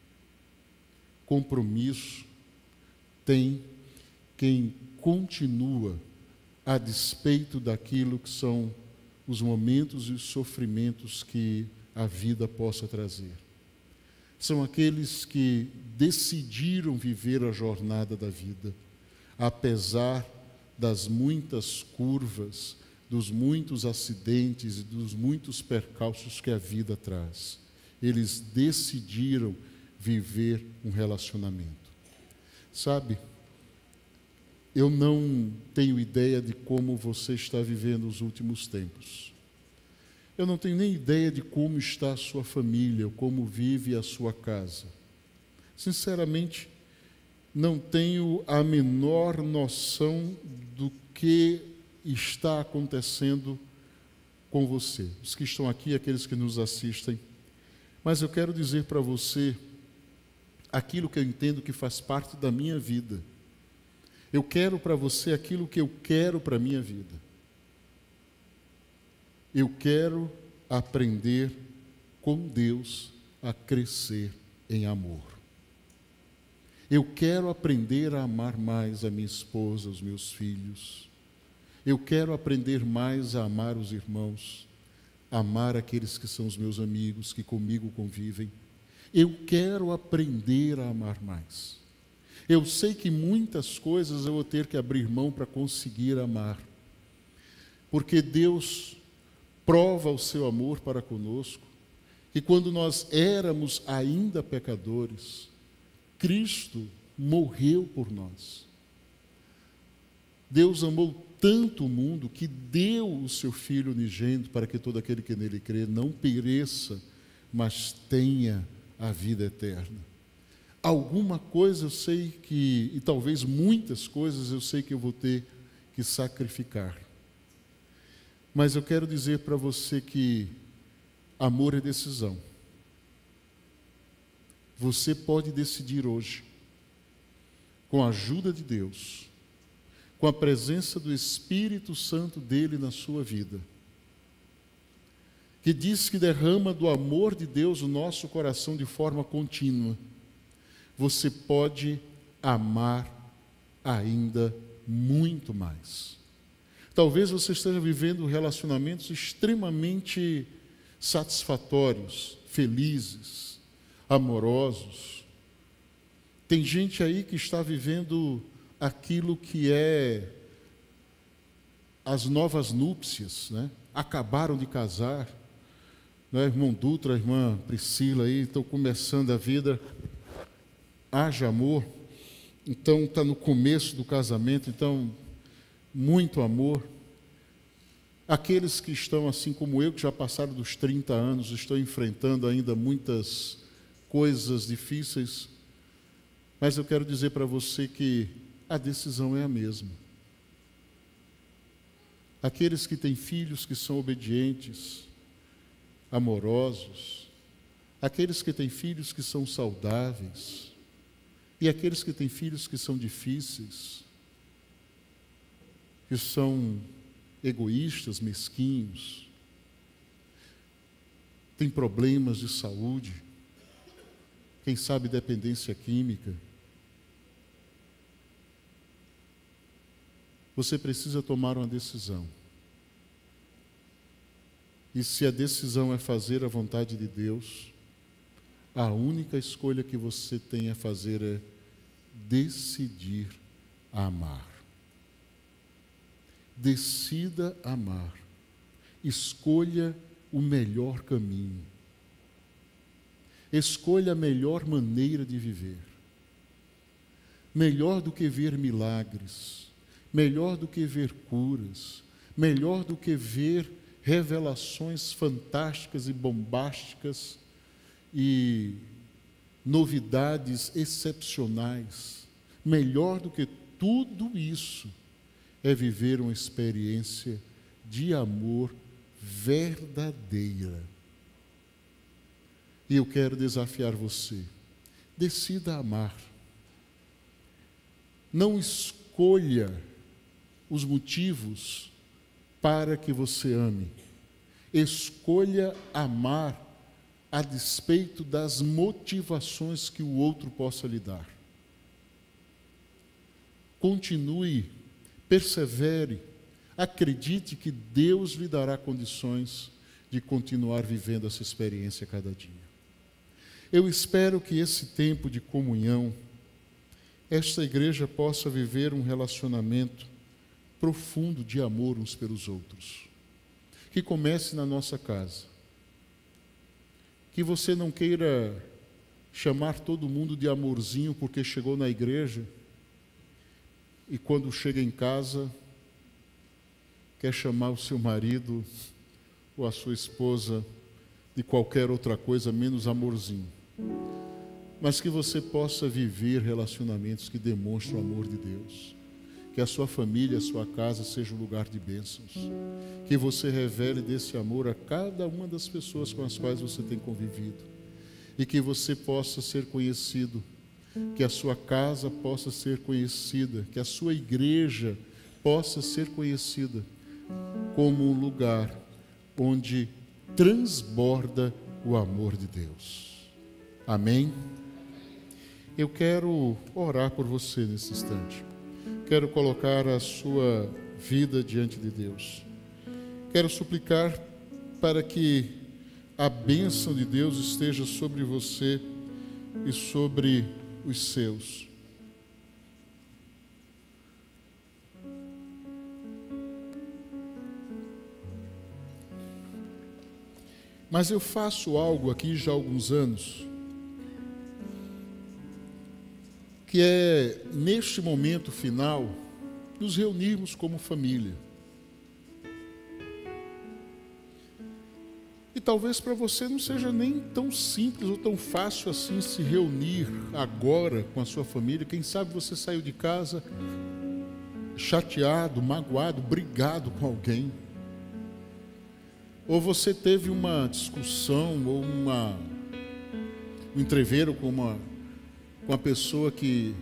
Compromisso tem quem continua a despeito daquilo que são os momentos e os sofrimentos que a vida possa trazer. São aqueles que decidiram viver a jornada da vida, apesar das muitas curvas, dos muitos acidentes e dos muitos percalços que a vida traz. Eles decidiram viver um relacionamento. Sabe, eu não tenho ideia de como você está vivendo os últimos tempos. Eu não tenho nem ideia de como está a sua família, ou como vive a sua casa. Sinceramente, não tenho a menor noção do que está acontecendo com você. Os que estão aqui, aqueles que nos assistem. Mas eu quero dizer para você aquilo que eu entendo que faz parte da minha vida. Eu quero para você aquilo que eu quero para a minha vida. Eu quero aprender com Deus a crescer em amor. Eu quero aprender a amar mais a minha esposa, os meus filhos. Eu quero aprender mais a amar os irmãos, amar aqueles que são os meus amigos, que comigo convivem. Eu quero aprender a amar mais. Eu sei que muitas coisas eu vou ter que abrir mão para conseguir amar, porque Deus prova o seu amor para conosco, e quando nós éramos ainda pecadores, Cristo morreu por nós. Deus amou tanto o mundo que deu o seu Filho unigênito para que todo aquele que nele crê não pereça, mas tenha a vida eterna. Alguma coisa eu sei que, e talvez muitas coisas eu sei que eu vou ter que sacrificar. Mas eu quero dizer para você que amor é decisão. Você pode decidir hoje, com a ajuda de Deus, com a presença do Espírito Santo dele na sua vida, que diz que derrama do amor de Deus o nosso coração de forma contínua. Você pode amar ainda muito mais. Talvez você esteja vivendo relacionamentos extremamente satisfatórios, felizes, amorosos. Tem gente aí que está vivendo aquilo que é as novas núpcias, né? Acabaram de casar, né? Irmão Dutra, a irmã Priscila aí, estão começando a vida. haja amor, então está no começo do casamento, então muito amor. Aqueles que estão, assim como eu, que já passaram dos 30 anos, estão enfrentando ainda muitas coisas difíceis, mas eu quero dizer para você que a decisão é a mesma. Aqueles que têm filhos que são obedientes, amorosos, aqueles que têm filhos que são saudáveis, e aqueles que têm filhos que são difíceis, que são egoístas, mesquinhos, têm problemas de saúde, quem sabe dependência química. Você precisa tomar uma decisão. E se a decisão é fazer a vontade de Deus, a única escolha que você tem a fazer é decidir amar. Decida amar. Escolha o melhor caminho. Escolha a melhor maneira de viver. Melhor do que ver milagres, melhor do que ver curas, melhor do que ver revelações fantásticas e bombásticas e novidades excepcionais. Melhor do que tudo isso é viver uma experiência de amor verdadeira. E eu quero desafiar você. Decida amar. Não escolha os motivos para que você ame. Escolha amar a despeito das motivações que o outro possa lhe dar. Continue, persevere, acredite que Deus lhe dará condições de continuar vivendo essa experiência a cada dia. Eu espero que esse tempo de comunhão, esta igreja possa viver um relacionamento profundo de amor uns pelos outros. Que comece na nossa casa. Que você não queira chamar todo mundo de amorzinho porque chegou na igreja e quando chega em casa quer chamar o seu marido ou a sua esposa de qualquer outra coisa menos amorzinho. Mas que você possa viver relacionamentos que demonstram o amor de Deus. Que a sua família, a sua casa seja um lugar de bênçãos. Que você revele desse amor a cada uma das pessoas com as quais você tem convivido. E que você possa ser conhecido. Que a sua casa possa ser conhecida. Que a sua igreja possa ser conhecida como um lugar onde transborda o amor de Deus. Amém? Eu quero orar por você nesse instante. Quero colocar a sua vida diante de Deus. Quero suplicar para que a bênção de Deus esteja sobre você e sobre os seus. Mas eu faço algo aqui já há alguns anos, que é, neste momento final, nos reunirmos como família. E talvez para você não seja nem tão simples ou tão fácil assim se reunir agora com a sua família. Quem sabe você saiu de casa chateado, magoado, brigado com alguém. Ou você teve uma discussão ou um entreveiro com a pessoa que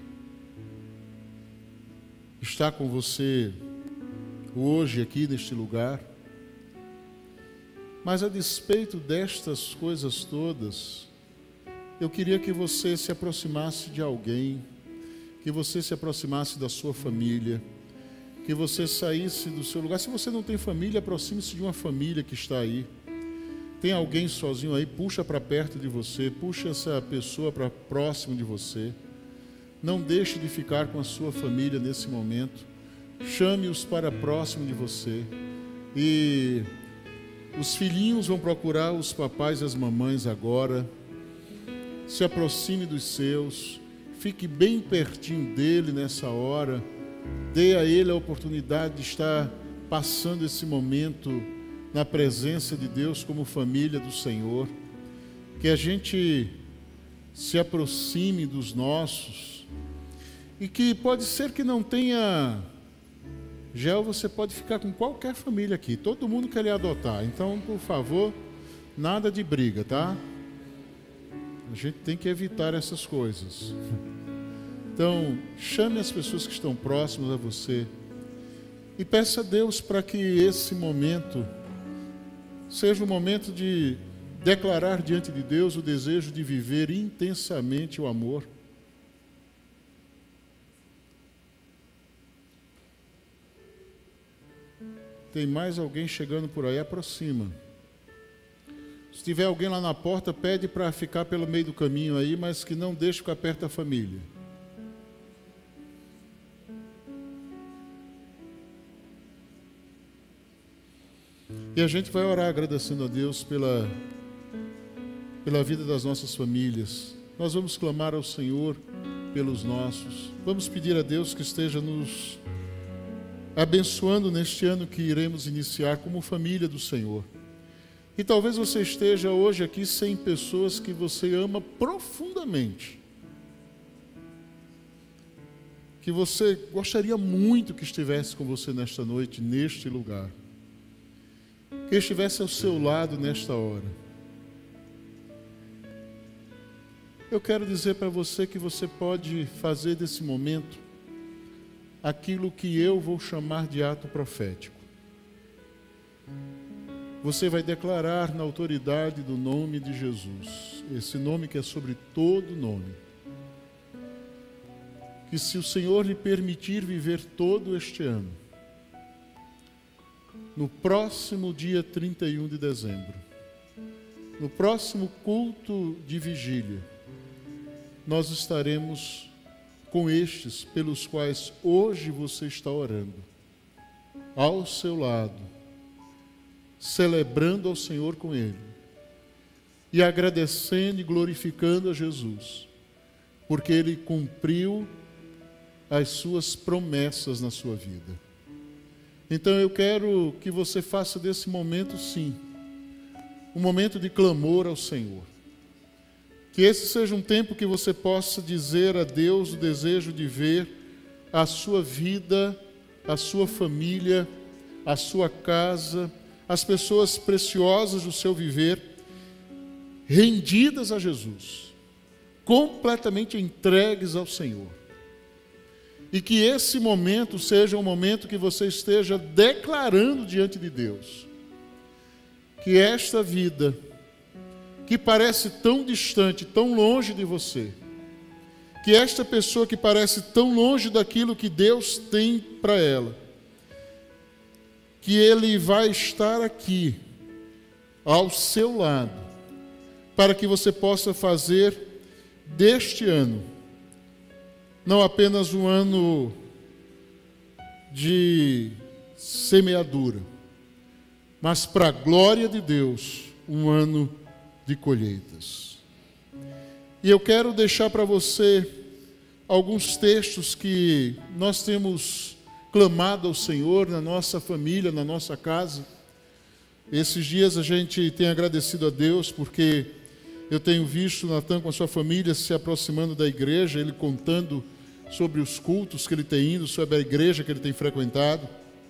está com você hoje aqui neste lugar. Mas a despeito destas coisas todas, eu queria que você se aproximasse de alguém, que você se aproximasse da sua família, que você saísse do seu lugar. Se você não tem família, aproxime-se de uma família que está aí. Tem alguém sozinho aí, puxa para perto de você, puxa essa pessoa para próximo de você. Não deixe de ficar com a sua família nesse momento. Chame-os para próximo de você. E os filhinhos vão procurar os papais e as mamães agora. Se aproxime dos seus. fique bem pertinho dele nessa hora, dê a ele a oportunidade de estar passando esse momento na presença de Deus como família do Senhor, que a gente se aproxime dos nossos, e que pode ser que não tenha gel, você pode ficar com qualquer família aqui, todo mundo quer lhe adotar, então por favor, nada de briga, tá? A gente tem que evitar essas coisas. Então, chame as pessoas que estão próximas a você e peça a Deus para que esse momento seja um momento de declarar diante de Deus o desejo de viver intensamente o amor. Tem mais alguém chegando por aí? Aproxima. Se tiver alguém lá na porta, pede para ficar pelo meio do caminho aí, mas que não deixe ficar perto da família. E a gente vai orar agradecendo a Deus pela vida das nossas famílias. Nós vamos clamar ao Senhor pelos nossos. Vamos pedir a Deus que esteja nos abençoando neste ano que iremos iniciar como família do Senhor. E talvez você esteja hoje aqui sem pessoas que você ama profundamente, que você gostaria muito que estivesse com você nesta noite, neste lugar, que estivesse ao seu lado nesta hora. Eu quero dizer para você que você pode fazer desse momento aquilo que eu vou chamar de ato profético. Você vai declarar na autoridade do nome de Jesus, esse nome que é sobre todo nome, que se o Senhor lhe permitir viver todo este ano, no próximo dia 31 de dezembro, no próximo culto de vigília, nós estaremos com estes pelos quais hoje você está orando, ao seu lado, celebrando ao Senhor com ele e agradecendo e glorificando a Jesus, porque ele cumpriu as suas promessas na sua vida. Então eu quero que você faça desse momento, sim, um momento de clamor ao Senhor. Que esse seja um tempo que você possa dizer a Deus o desejo de ver a sua vida, a sua família, a sua casa, as pessoas preciosas do seu viver, rendidas a Jesus, completamente entregues ao Senhor. E que esse momento seja um momento que você esteja declarando diante de Deus que esta vida, que parece tão distante, tão longe de você, que esta pessoa que parece tão longe daquilo que Deus tem para ela, que Ele vai estar aqui, ao seu lado, para que você possa fazer deste ano, não apenas um ano de semeadura, mas para a glória de Deus, um ano de colheitas. E eu quero deixar para você alguns textos que nós temos clamado ao Senhor na nossa família, na nossa casa. Esses dias a gente tem agradecido a Deus porque eu tenho visto o Natan com a sua família se aproximando da igreja, ele contando sobre os cultos que ele tem ido, sobre a igreja que ele tem frequentado.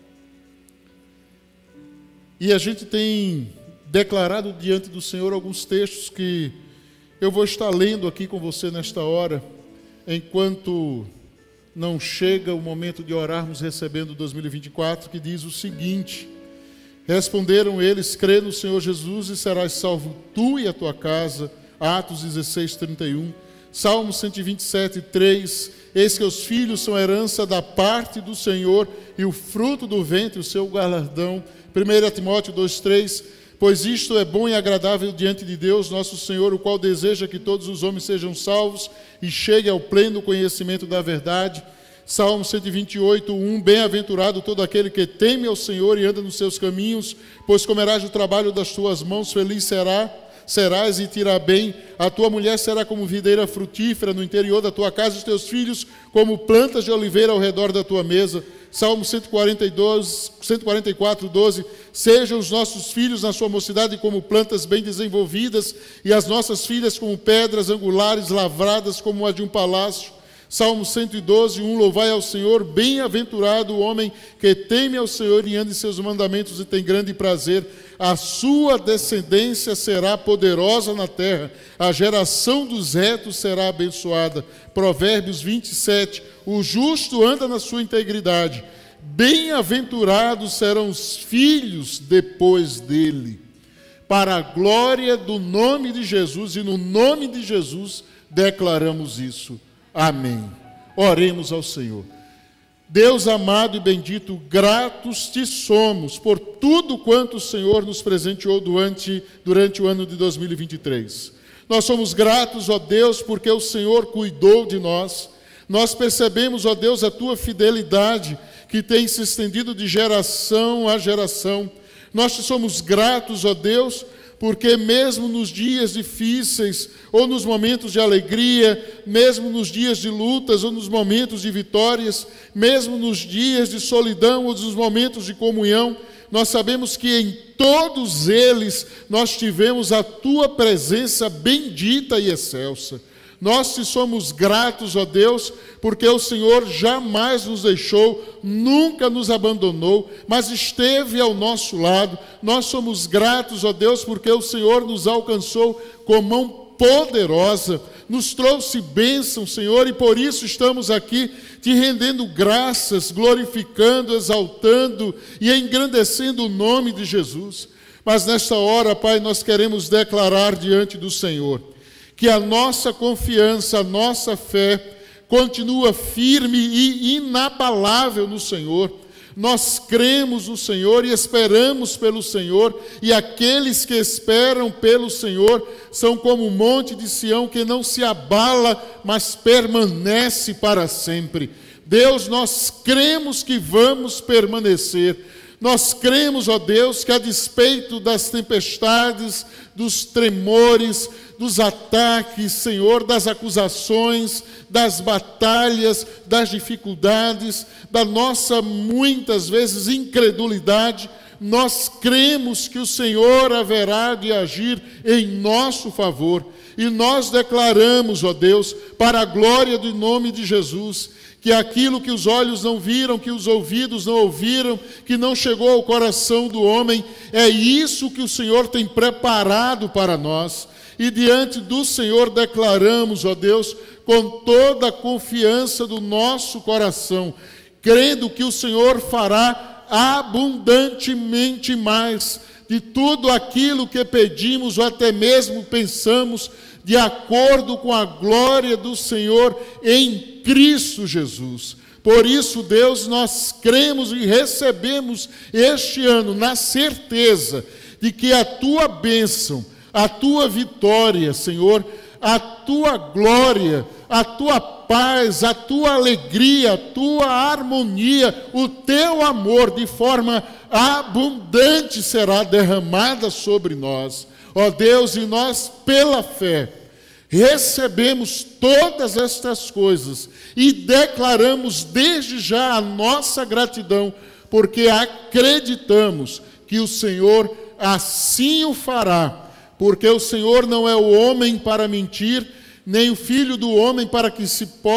E a gente tem declarado diante do Senhor alguns textos que eu vou estar lendo aqui com você nesta hora, enquanto não chega o momento de orarmos recebendo 2024, que diz o seguinte: responderam eles, crê no Senhor Jesus e serás salvo tu e a tua casa. Atos 16, 31. Salmo 127, 3. Eis que os filhos são herança da parte do Senhor e o fruto do ventre, o seu galardão. 1 Timóteo 2, 3. Pois isto é bom e agradável diante de Deus, nosso Senhor, o qual deseja que todos os homens sejam salvos e cheguem ao pleno conhecimento da verdade. Salmo 128, 1. Bem-aventurado todo aquele que teme ao Senhor e anda nos seus caminhos, pois comerás do trabalho das tuas mãos, feliz será. serás e te irá bem. A tua mulher será como videira frutífera no interior da tua casa, os teus filhos como plantas de oliveira ao redor da tua mesa. Salmo 144, 12. Sejam os nossos filhos na sua mocidade como plantas bem desenvolvidas, e as nossas filhas como pedras angulares lavradas como a de um palácio. Salmo 112, 1. Louvai ao Senhor, bem-aventurado o homem que teme ao Senhor e anda em seus mandamentos e tem grande prazer. A sua descendência será poderosa na terra, a geração dos retos será abençoada. Provérbios 27. O justo anda na sua integridade, bem-aventurados serão os filhos depois dele. Para a glória do nome de Jesus, e no nome de Jesus declaramos isso. Amém. Oremos ao Senhor. Deus amado e bendito, gratos te somos por tudo quanto o Senhor nos presenteou durante o ano de 2023. Nós somos gratos, ó Deus, porque o Senhor cuidou de nós. Nós percebemos, ó Deus, a tua fidelidade que tem se estendido de geração a geração. Nós te somos gratos, ó Deus, porque mesmo nos dias difíceis, ou nos momentos de alegria, mesmo nos dias de lutas, ou nos momentos de vitórias, mesmo nos dias de solidão, ou nos momentos de comunhão, nós sabemos que em todos eles nós tivemos a tua presença bendita e excelsa. Nós te somos gratos, ó Deus, porque o Senhor jamais nos deixou, nunca nos abandonou, mas esteve ao nosso lado. Nós somos gratos, ó Deus, porque o Senhor nos alcançou com mão poderosa, nos trouxe bênção, Senhor, e por isso estamos aqui te rendendo graças, glorificando, exaltando e engrandecendo o nome de Jesus. Mas nesta hora, Pai, nós queremos declarar diante do Senhor que a nossa confiança, a nossa fé continua firme e inabalável no Senhor. Nós cremos no Senhor e esperamos pelo Senhor, e aqueles que esperam pelo Senhor são como o monte de Sião que não se abala, mas permanece para sempre. Deus, nós cremos que vamos permanecer. Nós cremos, ó Deus, que a despeito das tempestades, dos tremores, dos ataques, Senhor, das acusações, das batalhas, das dificuldades, da nossa, muitas vezes, incredulidade, nós cremos que o Senhor haverá de agir em nosso favor. E nós declaramos, ó Deus, para a glória do nome de Jesus, que aquilo que os olhos não viram, que os ouvidos não ouviram, que não chegou ao coração do homem, é isso que o Senhor tem preparado para nós. E diante do Senhor declaramos, ó Deus, com toda a confiança do nosso coração, crendo que o Senhor fará abundantemente mais de tudo aquilo que pedimos ou até mesmo pensamos, de acordo com a glória do Senhor em Cristo Jesus. Por isso, Deus, nós cremos e recebemos este ano na certeza de que a tua bênção, a tua vitória, Senhor, a tua glória, a tua paz, a tua alegria, a tua harmonia, o teu amor de forma abundante será derramada sobre nós. Ó Deus, e nós, pela fé, recebemos todas estas coisas e declaramos desde já a nossa gratidão, porque acreditamos que o Senhor assim o fará. Porque o Senhor não é o homem para mentir, nem o filho do homem para que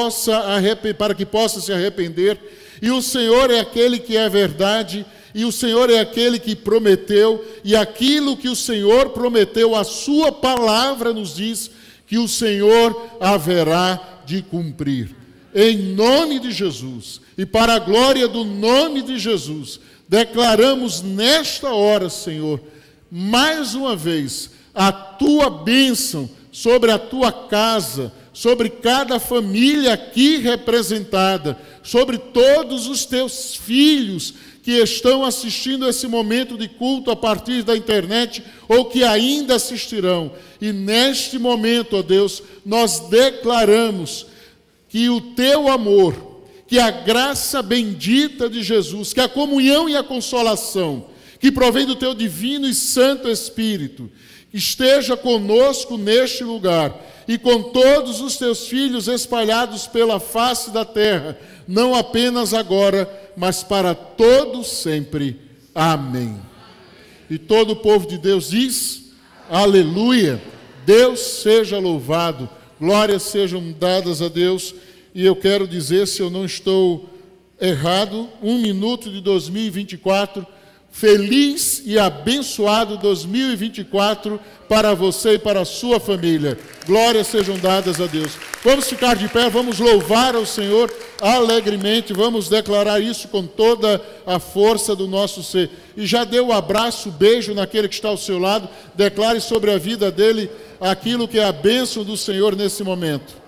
possa se arrepender. E o Senhor é aquele que é verdade, e o Senhor é aquele que prometeu, e aquilo que o Senhor prometeu, a sua palavra nos diz que o Senhor haverá de cumprir. Em nome de Jesus, e para a glória do nome de Jesus, declaramos nesta hora, Senhor, mais uma vez, a tua bênção sobre a tua casa, sobre cada família aqui representada, sobre todos os teus filhos que estão assistindo esse momento de culto a partir da internet ou que ainda assistirão. E neste momento, ó Deus, nós declaramos que o teu amor, que a graça bendita de Jesus, que a comunhão e a consolação que provém do teu divino e santo Espírito, esteja conosco neste lugar e com todos os teus filhos espalhados pela face da terra, não apenas agora, mas para todo sempre. Amém. E todo o povo de Deus diz: aleluia, Deus seja louvado, glórias sejam dadas a Deus. E eu quero dizer, se eu não estou errado, 1 minuto de 2024, feliz e abençoado 2024 para você e para a sua família. Glórias sejam dadas a Deus. Vamos ficar de pé, vamos louvar ao Senhor alegremente, vamos declarar isso com toda a força do nosso ser. E já dê um abraço, beijo naquele que está ao seu lado, declare sobre a vida dele aquilo que é a bênção do Senhor nesse momento.